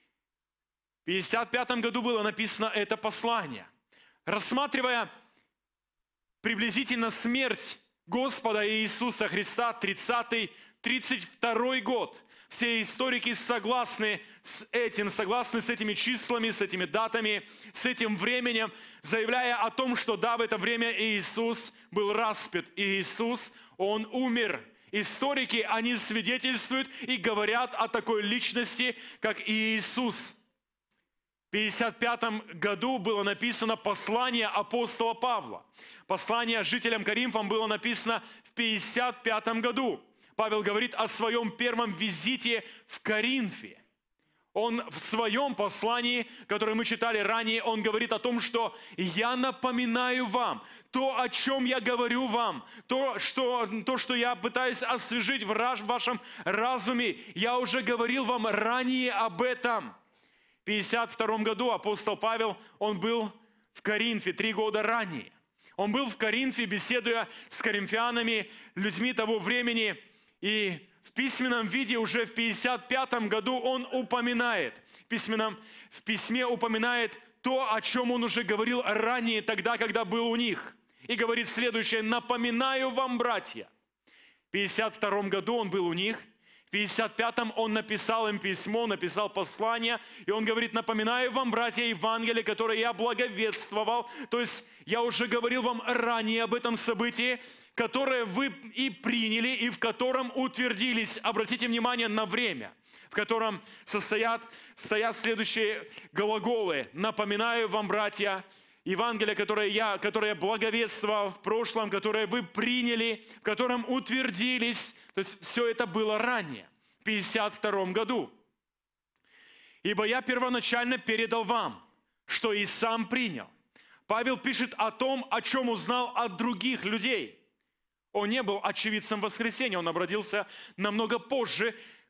В 55 году было написано это послание. Рассматривая приблизительно смерть Господа Иисуса Христа, 30-32 год, все историки согласны с этим, согласны с этими числами, с этими датами, с этим временем, заявляя о том, что да, в это время Иисус был распят, Иисус, Он умер. Историки, они свидетельствуют и говорят о такой личности, как Иисус. В 55 году было написано послание апостола Павла. Послание жителям Коринфам было написано в 55 году. Павел говорит о своем первом визите в Коринфе. Он в своем послании, которое мы читали ранее, он говорит о том, что «я напоминаю вам то, о чем я говорю вам, то, что я пытаюсь освежить в вашем разуме, я уже говорил вам ранее об этом». В 1952 году апостол Павел, он был в Коринфе 3 года ранее. Он был в Коринфе, беседуя с коринфянами, людьми того времени. И в письменном виде уже в 1955 году он упоминает, в письме упоминает то, о чем он уже говорил ранее, тогда, когда был у них. И говорит следующее: «Напоминаю вам, братья». В 1952 году он был у них. В 55-м он написал им письмо, написал послание, и он говорит: «Напоминаю вам, братья, Евангелие, которое я благовествовал». То есть я уже говорил вам ранее об этом событии, которое вы и приняли, и в котором утвердились. Обратите внимание на время, в котором стоят следующие глаголы. «Напоминаю вам, братья, Евангелие, которое я благовествовал в прошлом, которое вы приняли, в котором утвердились. То есть все это было ранее, в 52 году. «Ибо я первоначально передал вам, что и сам принял». Павел пишет о том, о чем узнал от других людей. Он не был очевидцем воскресения, он обратился намного позже,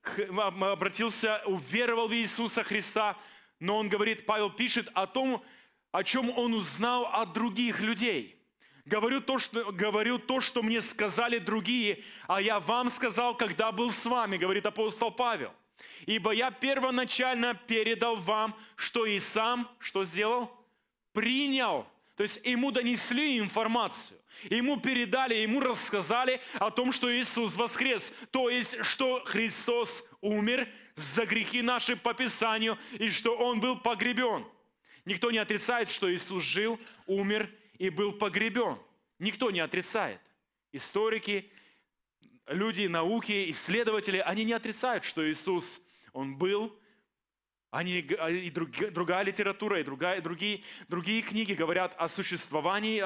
уверовал в Иисуса Христа. Но он говорит, Павел пишет о том, о чем он узнал от других людей. Говорю то, что мне сказали другие, а я вам сказал, когда был с вами, говорит апостол Павел. «Ибо я первоначально передал вам, что и сам, что сделал? Принял». То есть ему донесли информацию, ему передали, ему рассказали о том, что Иисус воскрес. То есть, что Христос умер за грехи наши по Писанию и что Он был погребен. Никто не отрицает, что Иисус жил, умер и был погребен. Никто не отрицает. Историки, люди науки, исследователи, они не отрицают, что Иисус, Он был. И другая литература, и другие книги говорят о существовании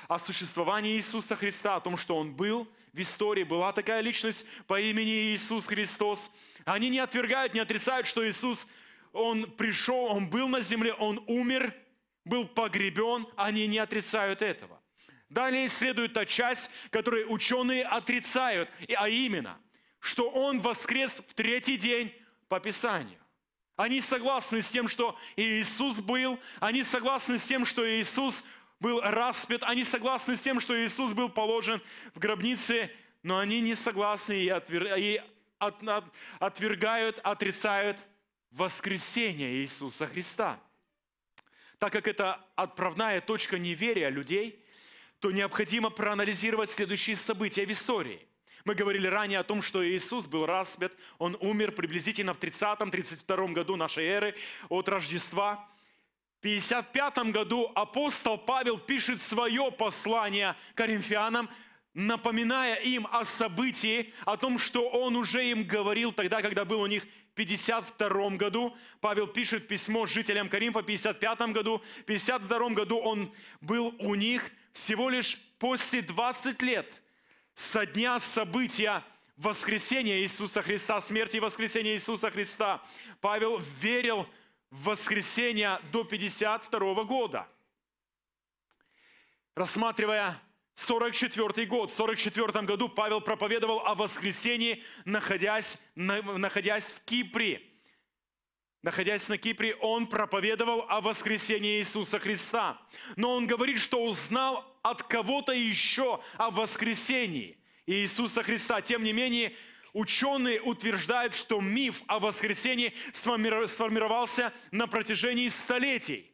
Иисуса Христа, о том, что Он был в истории, была такая личность по имени Иисус Христос. Они не отвергают, не отрицают, что Иисус, Он пришел, Он был на земле, Он умер, был погребен. Они не отрицают этого. Далее следует та часть, которую ученые отрицают, а именно, что Он воскрес в третий день по Писанию. Они согласны с тем, что Иисус был, они согласны с тем, что Иисус был распят, они согласны с тем, что Иисус был положен в гробнице, но они не согласны и отвергают, отрицают воскресение Иисуса Христа. Так как это отправная точка неверия людей, то необходимо проанализировать следующие события в истории. Мы говорили ранее о том, что Иисус был распят, Он умер приблизительно в 30-32 году нашей эры от Рождества. В 55 году апостол Павел пишет свое послание Коринфянам, напоминая им о событии, о том, что он уже им говорил тогда, когда был у них в 52 году. Павел пишет письмо жителям Коринфа в 55 году. В 52 году он был у них всего лишь после 20 лет со дня события воскресения Иисуса Христа, смерти и воскресения Иисуса Христа. Павел верил в воскресение до 52 года. Рассматривая 44 год, в 44 году Павел проповедовал о воскресении, находясь в Кипре. Находясь на Кипре, он проповедовал о воскресении Иисуса Христа. Но он говорит, что узнал от кого-то еще о воскресении Иисуса Христа. Тем не менее, ученые утверждают, что миф о воскресении сформировался на протяжении столетий.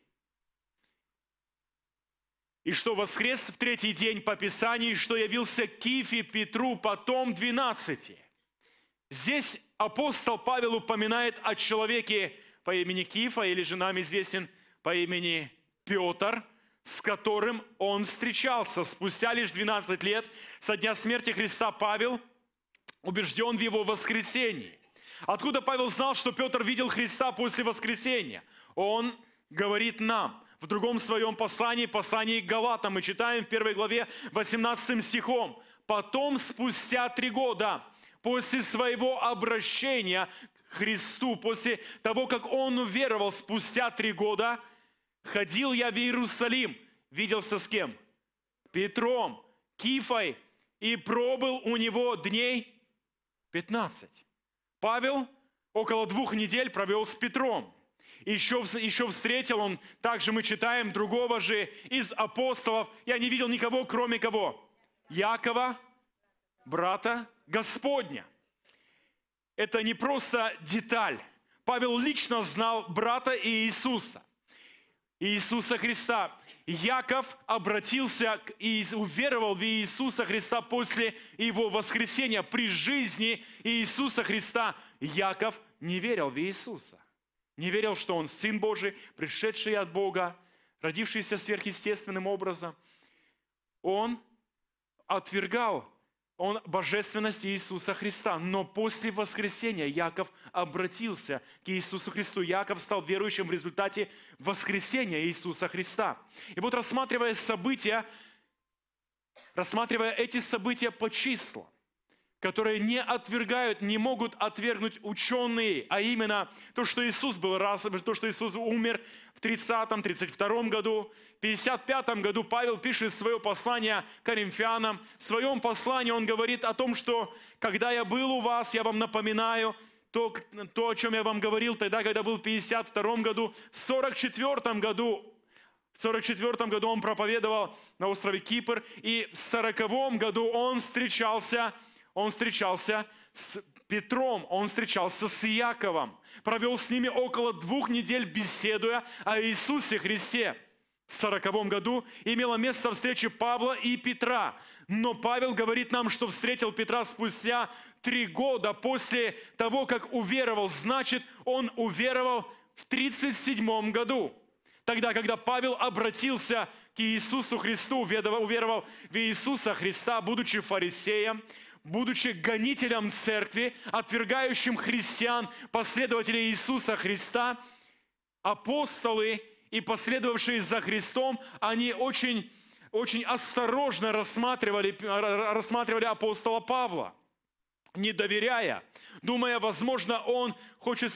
И что воскрес в третий день по Писанию, что явился Кифе, Петру, потом 12. Здесь апостол Павел упоминает о человеке по имени Кифа, или же нам известен по имени Петр, с которым он встречался. Спустя лишь 12 лет со дня смерти Христа Павел убежден в его воскресении. Откуда Павел знал, что Петр видел Христа после воскресения? Он говорит нам в другом своем послании к Галатам. Мы читаем в 1 главе 18 стихом. «Потом, спустя 3 года, после своего обращения к Христу, после того, как он уверовал, спустя 3 года, ходил я в Иерусалим». Виделся с кем? Петром, Кифой, и пробыл у него дней 15. Павел около 2 недель провел с Петром. Еще встретил он, также мы читаем, другого же из апостолов. Я не видел никого, кроме кого? Якова, брата Господня. Это не просто деталь. Павел лично знал брата Иисуса Христа. Яков обратился и уверовал в Иисуса Христа после его воскресения. При жизни Иисуса Христа Яков не верил в Иисуса. Не верил, что он Сын Божий, пришедший от Бога, родившийся сверхъестественным образом. Он отвергал божественность Иисуса Христа. Но после воскресения Яков обратился к Иисусу Христу. Яков стал верующим в результате воскресения Иисуса Христа. И вот рассматривая эти события по числам, которые не отвергают, не могут отвергнуть ученые, а именно то, что Иисус был раз, то, что Иисус умер в 30-м, 32-м году, в 55-м году Павел пишет свое послание Коринфянам. В своем послании он говорит о том, что когда я был у вас, я вам напоминаю то, о чем я вам говорил тогда, когда был в 52-м году, в 44-м году он проповедовал на острове Кипр, и в 40-м году он встречался с Петром, он встречался с Иаковом, провел с ними около 2 недель, беседуя о Иисусе Христе. В 40-м году имела место встреча Павла и Петра, но Павел говорит нам, что встретил Петра спустя 3 года после того, как уверовал. Значит, он уверовал в 37-м году. Тогда, когда Павел обратился к Иисусу Христу, уверовал в Иисуса Христа, будучи фарисеем, будучи гонителем церкви, отвергающим христиан, последователей Иисуса Христа, апостолы и последовавшие за Христом, они очень осторожно рассматривали апостола Павла, не доверяя, думая, возможно, он хочет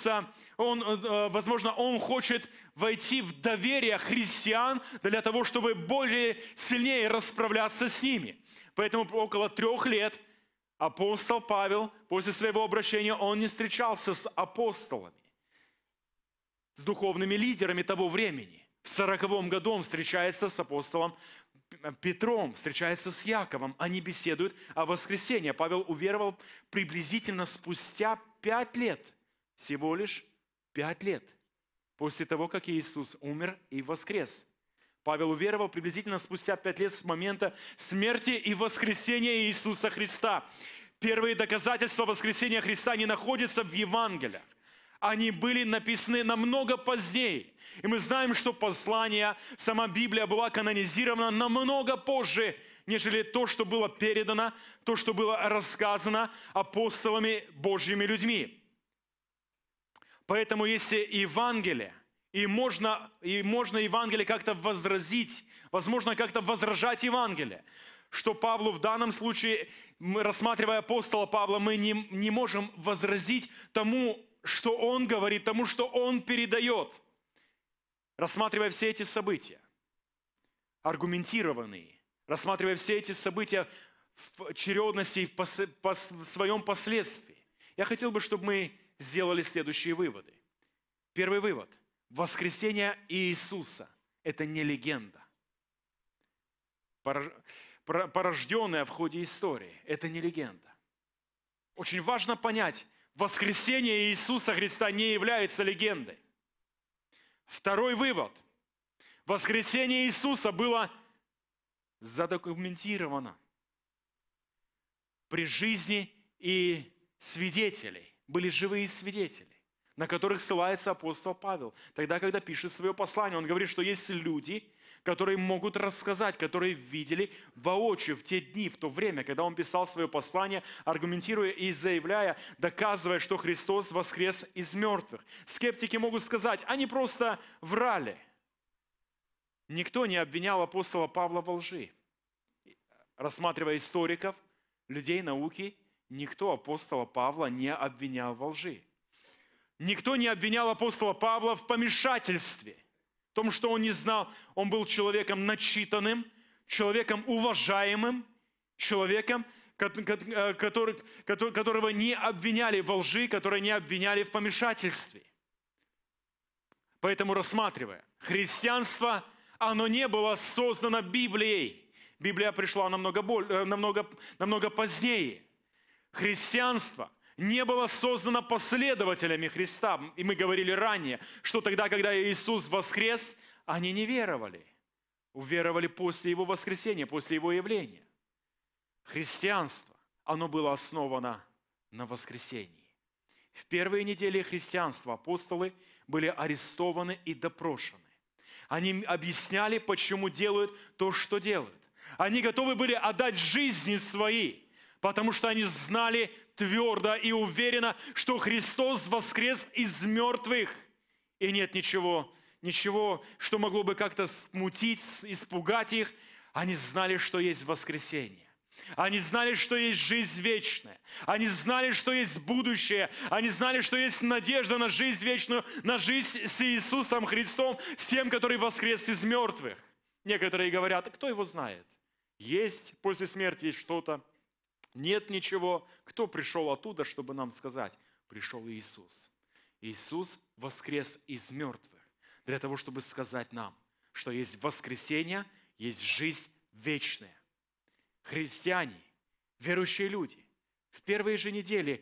войти в доверие христиан для того, чтобы сильнее расправляться с ними. Поэтому около 3 лет апостол Павел, после своего обращения, он не встречался с апостолами, с духовными лидерами того времени. В 40-м году он встречается с апостолом Петром, встречается с Яковом. Они беседуют о воскресении. Павел уверовал приблизительно спустя 5 лет. Всего лишь 5 лет после того, как Иисус умер и воскрес. Павел уверовал приблизительно спустя 5 лет с момента смерти и воскресения Иисуса Христа. Первые доказательства воскресения Христа не находятся в Евангелиях. Они были написаны намного позднее. И мы знаем, что послание, сама Библия была канонизирована намного позже, нежели то, что было передано, то, что было рассказано апостолами, Божьими людьми. Поэтому если Евангелие, и можно Евангелие как-то возразить, возможно, как-то возражать Евангелие, что Павлу в данном случае, рассматривая апостола Павла, мы не можем возразить тому, что он говорит, тому, что он передает. Рассматривая все эти события, аргументированные, рассматривая все эти события в очередности и в своем последствии, я хотел бы, чтобы мы сделали следующие выводы. Первый вывод. Воскресение Иисуса – это не легенда, порожденная в ходе истории. Это не легенда. Очень важно понять, воскресение Иисуса Христа не является легендой. Второй вывод. Воскресение Иисуса было задокументировано при жизни и свидетелей. Были живые свидетели, на которых ссылается апостол Павел. Тогда, когда пишет свое послание, он говорит, что есть люди, которые могут рассказать, которые видели воочию в те дни, в то время, когда он писал свое послание, аргументируя и заявляя, доказывая, что Христос воскрес из мертвых. Скептики могут сказать, они просто врали. Никто не обвинял апостола Павла во лжи. Рассматривая историков, людей науки, никто апостола Павла не обвинял во лжи. Никто не обвинял апостола Павла в помешательстве, в том, что он не знал. Он был человеком начитанным, человеком уважаемым, человеком, которого не обвиняли во лжи, которого не обвиняли в помешательстве. Поэтому, рассматривая, христианство, оно не было создано Библией. Библия пришла намного позднее. Христианство не было создано последователями Христа. И мы говорили ранее, что тогда, когда Иисус воскрес, они не веровали. Уверовали после Его воскресения, после Его явления. Христианство, оно было основано на воскресении. В первые недели христианства апостолы были арестованы и допрошены. Они объясняли, почему делают то, что делают. Они готовы были отдать жизни свои, потому что они знали твердо и уверенно, что Христос воскрес из мертвых. И нет ничего, что могло бы как-то смутить, испугать их. Они знали, что есть воскресение. Они знали, что есть жизнь вечная. Они знали, что есть будущее. Они знали, что есть надежда на жизнь вечную, на жизнь с Иисусом Христом, с тем, который воскрес из мертвых. Некоторые говорят: кто его знает? Есть после смерти есть что-то. Нет ничего. Кто пришел оттуда, чтобы нам сказать? Пришел Иисус. Иисус воскрес из мертвых для того, чтобы сказать нам, что есть воскресение, есть жизнь вечная. Христиане, верующие люди, в первые же недели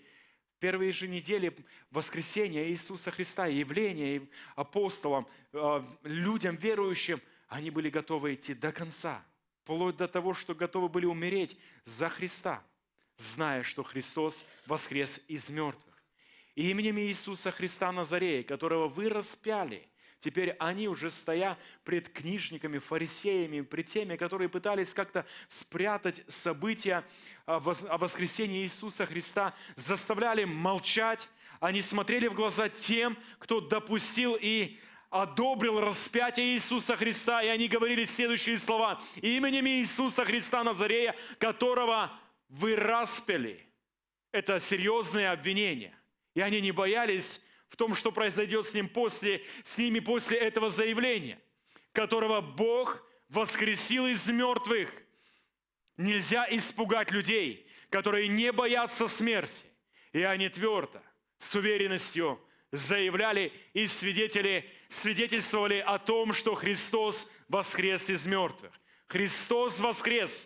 воскресения Иисуса Христа, явления апостолам, людям верующим, они были готовы идти до конца, вплоть до того, что готовы были умереть за Христа, зная, что Христос воскрес из мертвых. И именем Иисуса Христа Назарея, которого вы распяли, теперь они, уже стоя пред книжниками, фарисеями, пред теми, которые пытались как-то спрятать события о воскресении Иисуса Христа, заставляли молчать. Они смотрели в глаза тем, кто допустил и одобрил распятие Иисуса Христа. И они говорили следующие слова: «Именем Иисуса Христа Назарея, которого вы распяли». Это серьезное обвинение. И они не боялись в том, что произойдет с ними после этого заявления, которого Бог воскресил из мертвых. Нельзя испугать людей, которые не боятся смерти. И они твердо, с уверенностью заявляли и свидетельствовали о том, что Христос воскрес из мертвых. Христос воскрес.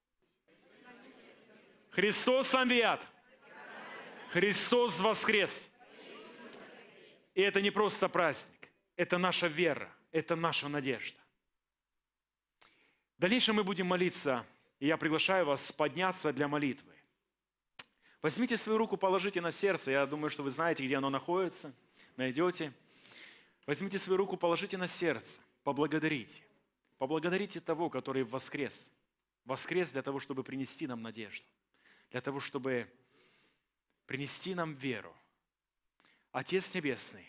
Христос амвиат. Христос воскрес. И это не просто праздник, это наша вера, это наша надежда. В дальнейшем мы будем молиться, и я приглашаю вас подняться для молитвы. Возьмите свою руку, положите на сердце, я думаю, что вы знаете, где оно находится, найдете. Возьмите свою руку, положите на сердце, поблагодарите. Поблагодарите того, который воскрес. Воскрес для того, чтобы принести нам надежду, для того, чтобы принести нам веру. Отец Небесный,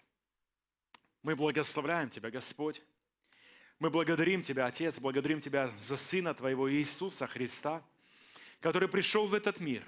мы благословляем Тебя, Господь. Мы благодарим Тебя, Отец, благодарим Тебя за Сына Твоего Иисуса Христа, который пришел в этот мир,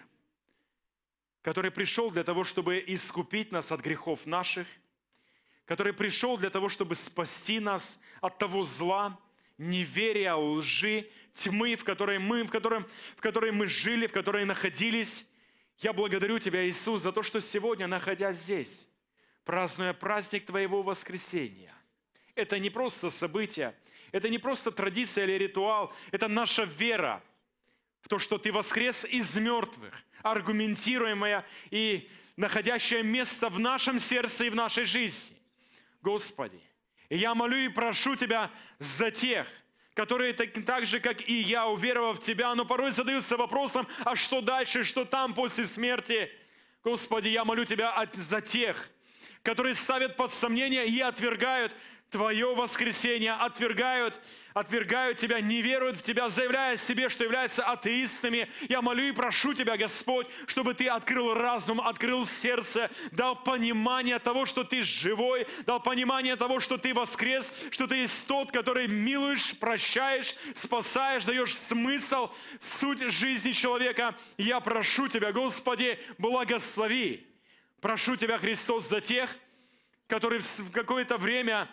который пришел для того, чтобы искупить нас от грехов наших, который пришел для того, чтобы спасти нас от того зла, неверия, лжи, тьмы, в которой мы жили, в которой находились. Я благодарю Тебя, Иисус, за то, что сегодня, находясь здесь, празднуя праздник Твоего воскресения, это не просто событие, это не просто традиция или ритуал, это наша вера в то, что Ты воскрес из мертвых, аргументируемая и находящая место в нашем сердце и в нашей жизни. Господи, я молю и прошу Тебя за тех, которые так же, как и я, уверовав в Тебя, но порой задаются вопросом: а что дальше, что там после смерти? Господи, я молю Тебя за тех, которые ставят под сомнение и отвергают Твое воскресение, отвергают Тебя, не веруют в Тебя, заявляя о себе, что являются атеистами. Я молю и прошу Тебя, Господь, чтобы Ты открыл разум, открыл сердце, дал понимание того, что Ты живой, дал понимание того, что Ты воскрес, что Ты есть тот, который милуешь, прощаешь, спасаешь, даешь смысл, суть жизни человека. Я прошу Тебя, Господи, благослови. Прошу Тебя, Христос, за тех, которые в какое-то время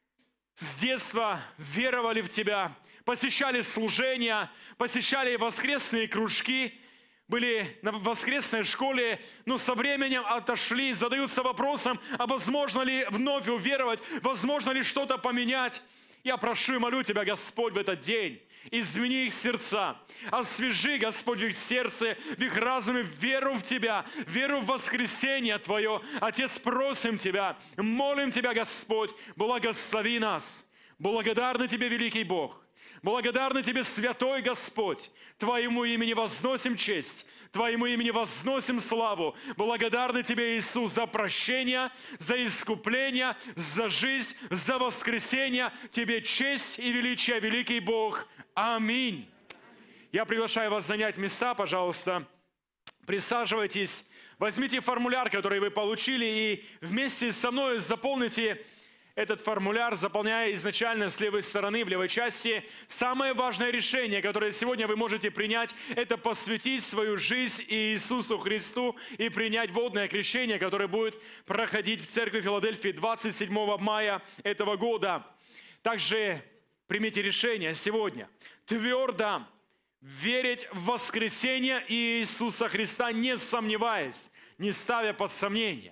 с детства веровали в Тебя, посещали служения, посещали воскресные кружки, были на воскресной школе, но со временем отошли, задаются вопросом, а возможно ли вновь уверовать, возможно ли что-то поменять. Я прошу и молю Тебя, Господь, в этот день, измени их сердца, освежи, Господь, в их сердце, в их разуме веру в Тебя, веру в воскресение Твое. Отец, просим Тебя, молим Тебя, Господь, благослови нас. Благодарны Тебе, великий Бог. Благодарны Тебе, святой Господь. Твоему имени возносим честь, Твоему имени возносим славу. Благодарны Тебе, Иисус, за прощение, за искупление, за жизнь, за воскресение. Тебе честь и величие, великий Бог. Аминь. Я приглашаю вас занять места, пожалуйста. Присаживайтесь, возьмите формуляр, который вы получили, и вместе со мной заполните этот формуляр, заполняя изначально с левой стороны, в левой части. Самое важное решение, которое сегодня вы можете принять, это посвятить свою жизнь Иисусу Христу и принять водное крещение, которое будет проходить в церкви Филадельфии 27 мая этого года. Также примите решение сегодня твердо верить в воскресение Иисуса Христа, не сомневаясь, не ставя под сомнение.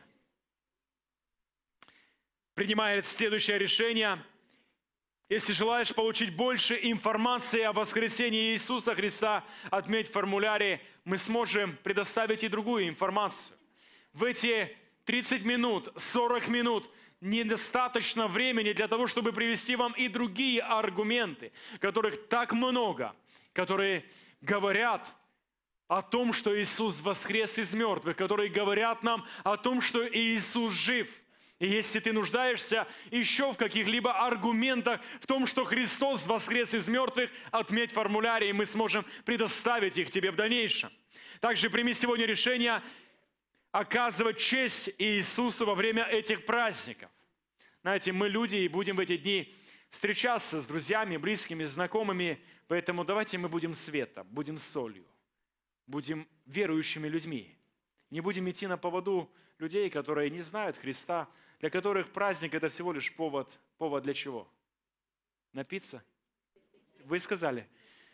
Принимая следующее решение, если желаешь получить больше информации о воскресении Иисуса Христа, отметь в формуляре, мы сможем предоставить и другую информацию. В эти 30 минут, 40 минут недостаточно времени для того, чтобы привести вам и другие аргументы, которых так много, которые говорят о том, что Иисус воскрес из мертвых, которые говорят нам о том, что Иисус жив. И если ты нуждаешься еще в каких-либо аргументах в том, что Христос воскрес из мертвых, отметь в формуляре, и мы сможем предоставить их тебе в дальнейшем. Также прими сегодня решение оказывать честь Иисусу во время этих праздников. Знаете, мы люди и будем в эти дни встречаться с друзьями, близкими, знакомыми, поэтому давайте мы будем светом, будем солью, будем верующими людьми. Не будем идти на поводу людей, которые не знают Христа, для которых праздник – это всего лишь повод. Повод для чего? Напиться? Вы сказали.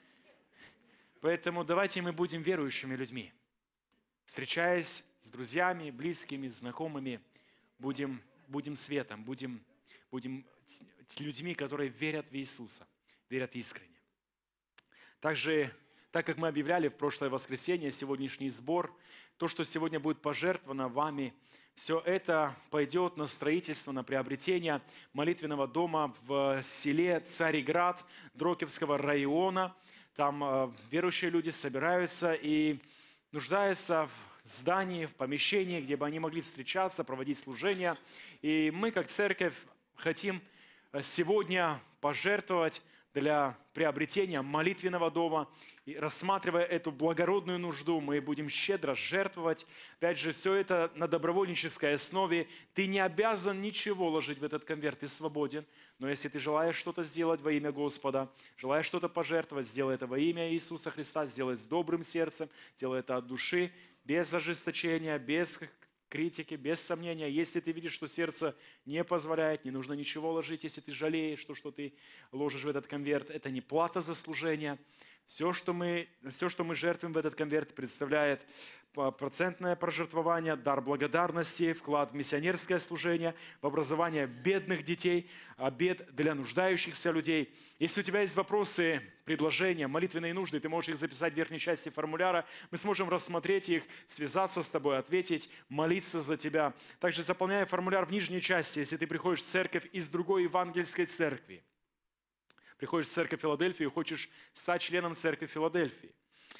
Поэтому давайте мы будем верующими людьми. Встречаясь с друзьями, близкими, знакомыми, будем светом, будем людьми, которые верят в Иисуса, верят искренне. Также, так как мы объявляли в прошлое воскресенье, сегодняшний сбор, то, что сегодня будет пожертвовано вами, все это пойдет на строительство, на приобретение молитвенного дома в селе Царьград Дрокебского района. Там верующие люди собираются и нуждаются в здании, в помещении, где бы они могли встречаться, проводить служения. И мы, как церковь, хотим сегодня пожертвовать для приобретения молитвенного дома. И рассматривая эту благородную нужду, мы будем щедро жертвовать. Опять же, все это на добровольнической основе. Ты не обязан ничего ложить в этот конверт, ты свободен. Но если ты желаешь что-то сделать во имя Господа, желаешь что-то пожертвовать, сделай это во имя Иисуса Христа, сделай с добрым сердцем, сделай это от души, без ожесточения, без критики, без сомнения. Если ты видишь, что сердце не позволяет, не нужно ничего ложить. Если ты жалеешь, что ты ложишь в этот конверт, это не плата за служение. Все, что мы жертвуем в этот конверт, представляет процентное пожертвование, дар благодарности, вклад в миссионерское служение, в образование бедных детей, обед для нуждающихся людей. Если у тебя есть вопросы, предложения, молитвенные нужды, ты можешь их записать в верхней части формуляра. Мы сможем рассмотреть их, связаться с тобой, ответить, молиться за тебя. Также заполняя формуляр в нижней части, если ты приходишь в церковь из другой евангельской церкви. Приходишь в церковь Филадельфии и хочешь стать членом церкви Филадельфии.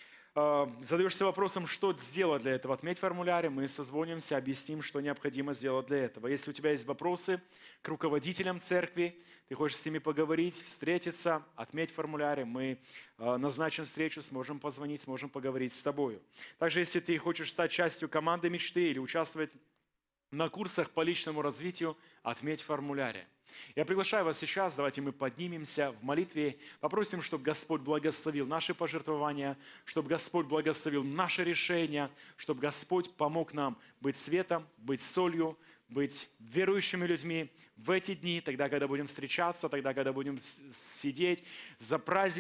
Задаешься вопросом, что сделать для этого. Отметь в формуляре, мы созвонимся, объясним, что необходимо сделать для этого. Если у тебя есть вопросы к руководителям церкви, ты хочешь с ними поговорить, встретиться, отметь в формуляре, мы назначим встречу, сможем позвонить, сможем поговорить с тобой. Также, если ты хочешь стать частью команды мечты или участвовать на курсах по личному развитию, отметь в формуляре. Я приглашаю вас сейчас, давайте мы поднимемся в молитве, попросим, чтобы Господь благословил наши пожертвования, чтобы Господь благословил наши решения, чтобы Господь помог нам быть светом, быть солью, быть верующими людьми в эти дни, тогда, когда будем встречаться, тогда, когда будем сидеть за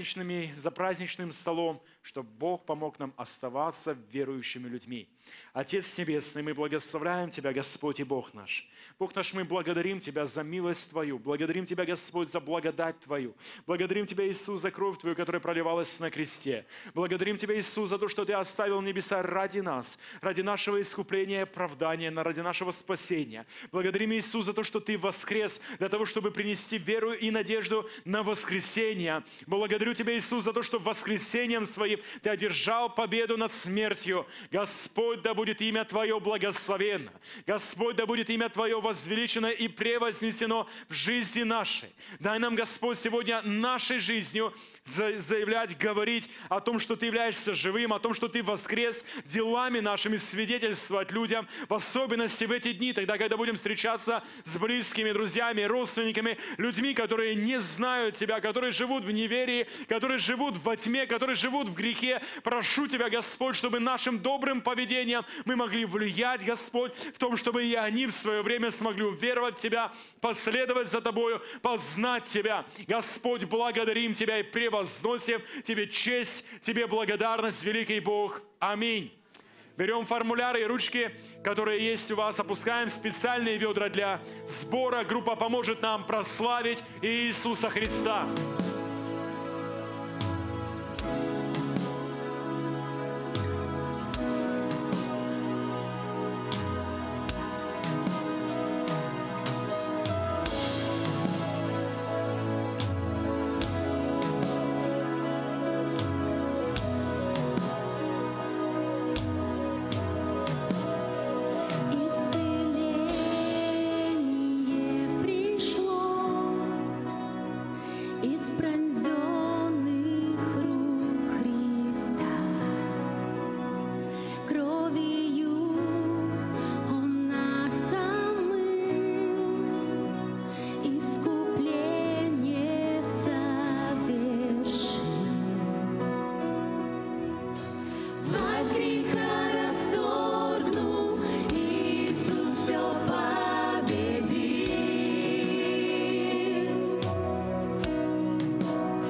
праздничным столом, чтобы Бог помог нам оставаться верующими людьми. Отец Небесный, мы благословляем Тебя, Господь и Бог наш. Бог наш, мы благодарим Тебя за милость Твою, благодарим Тебя, Господь, за благодать Твою, благодарим Тебя, Иисус, за кровь Твою, которая проливалась на кресте. Благодарим Тебя, Иисус, за то, что Ты оставил небеса ради нас, ради нашего искупления и оправдания, ради нашего спасения. Благодарим, Иисус, за то, что Ты воскрес воскрес для того, чтобы принести веру и надежду на воскресение. Благодарю Тебя, Иисус, за то, что воскресением Своим Ты одержал победу над смертью. Господь, да будет имя Твое благословенно. Господь, да будет имя Твое возвеличено и превознесено в жизни нашей. Дай нам, Господь, сегодня нашей жизнью заявлять, говорить о том, что Ты являешься живым, о том, что Ты воскрес, делами нашими свидетельствовать людям, в особенности в эти дни, тогда, когда будем встречаться с близкими, друзьями, родственниками, людьми, которые не знают Тебя, которые живут в неверии, которые живут во тьме, которые живут в грехе. Прошу Тебя, Господь, чтобы нашим добрым поведением мы могли влиять, Господь, в том, чтобы и они в свое время смогли уверовать в Тебя, последовать за Тобою, познать Тебя. Господь, благодарим Тебя и превозносим Тебе честь, Тебе благодарность, великий Бог. Аминь. Берем формуляры и ручки, которые есть у вас, опускаем в специальные ведра для сбора. Группа поможет нам прославить Иисуса Христа.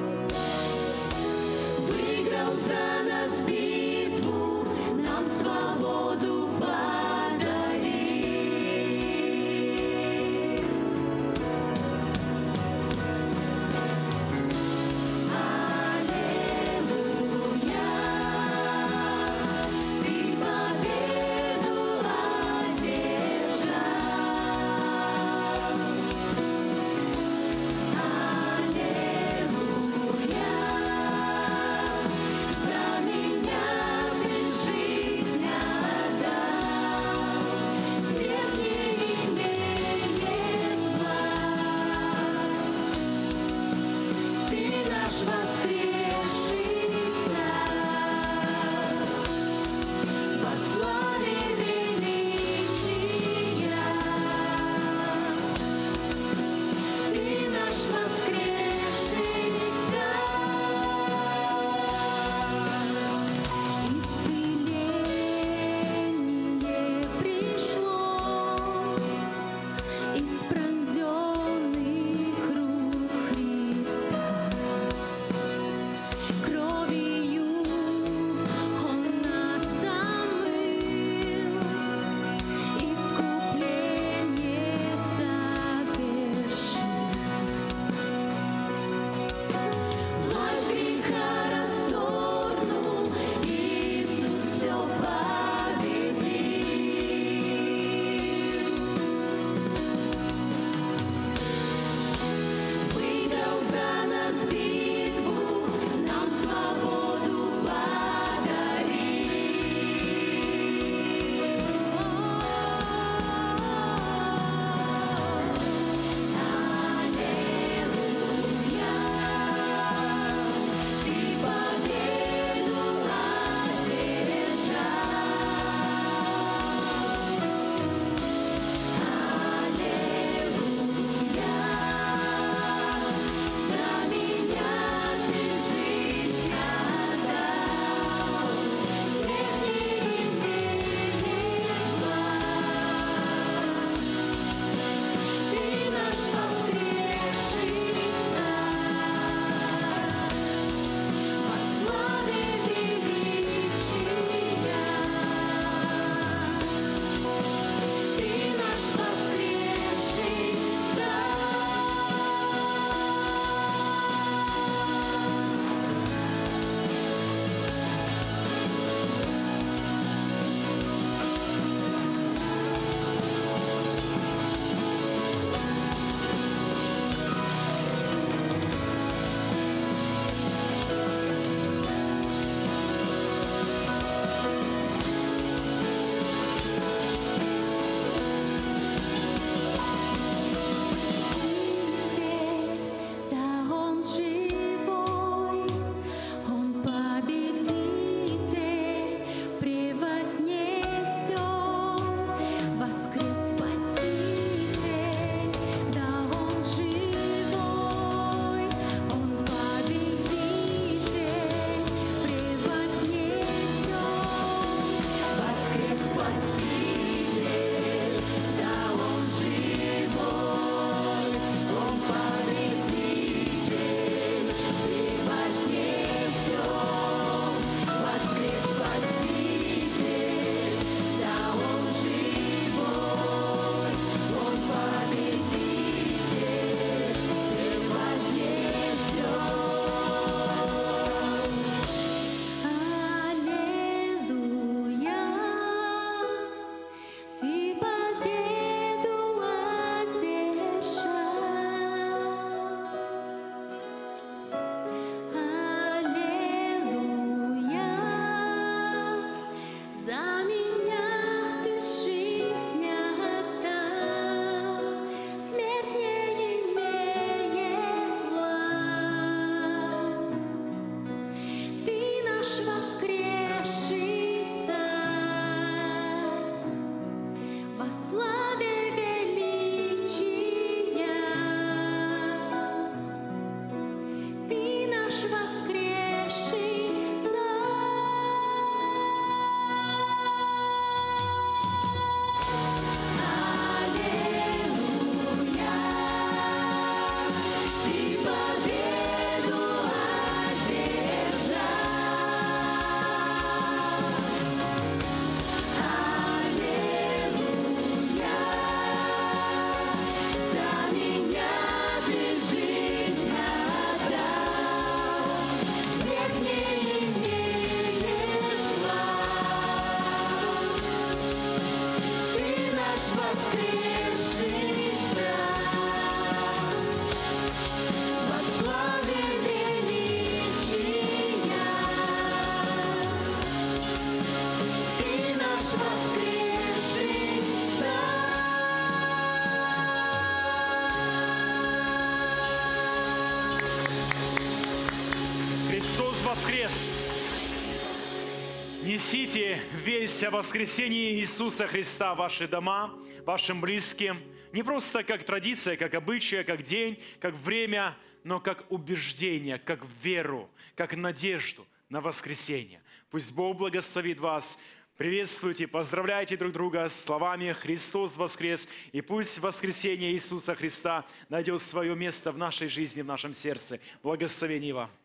За нас битву, нам свободу. воскрес! Несите весть о воскресении Иисуса Христа в ваши дома, вашим близким. Не просто как традиция, как обычай, как день, как время, но как убеждение, как веру, как надежду на воскресение. Пусть Бог благословит вас. Приветствуйте, поздравляйте друг друга словами «Христос воскрес!» И пусть воскресение Иисуса Христа найдет свое место в нашей жизни, в нашем сердце. Благословений вам!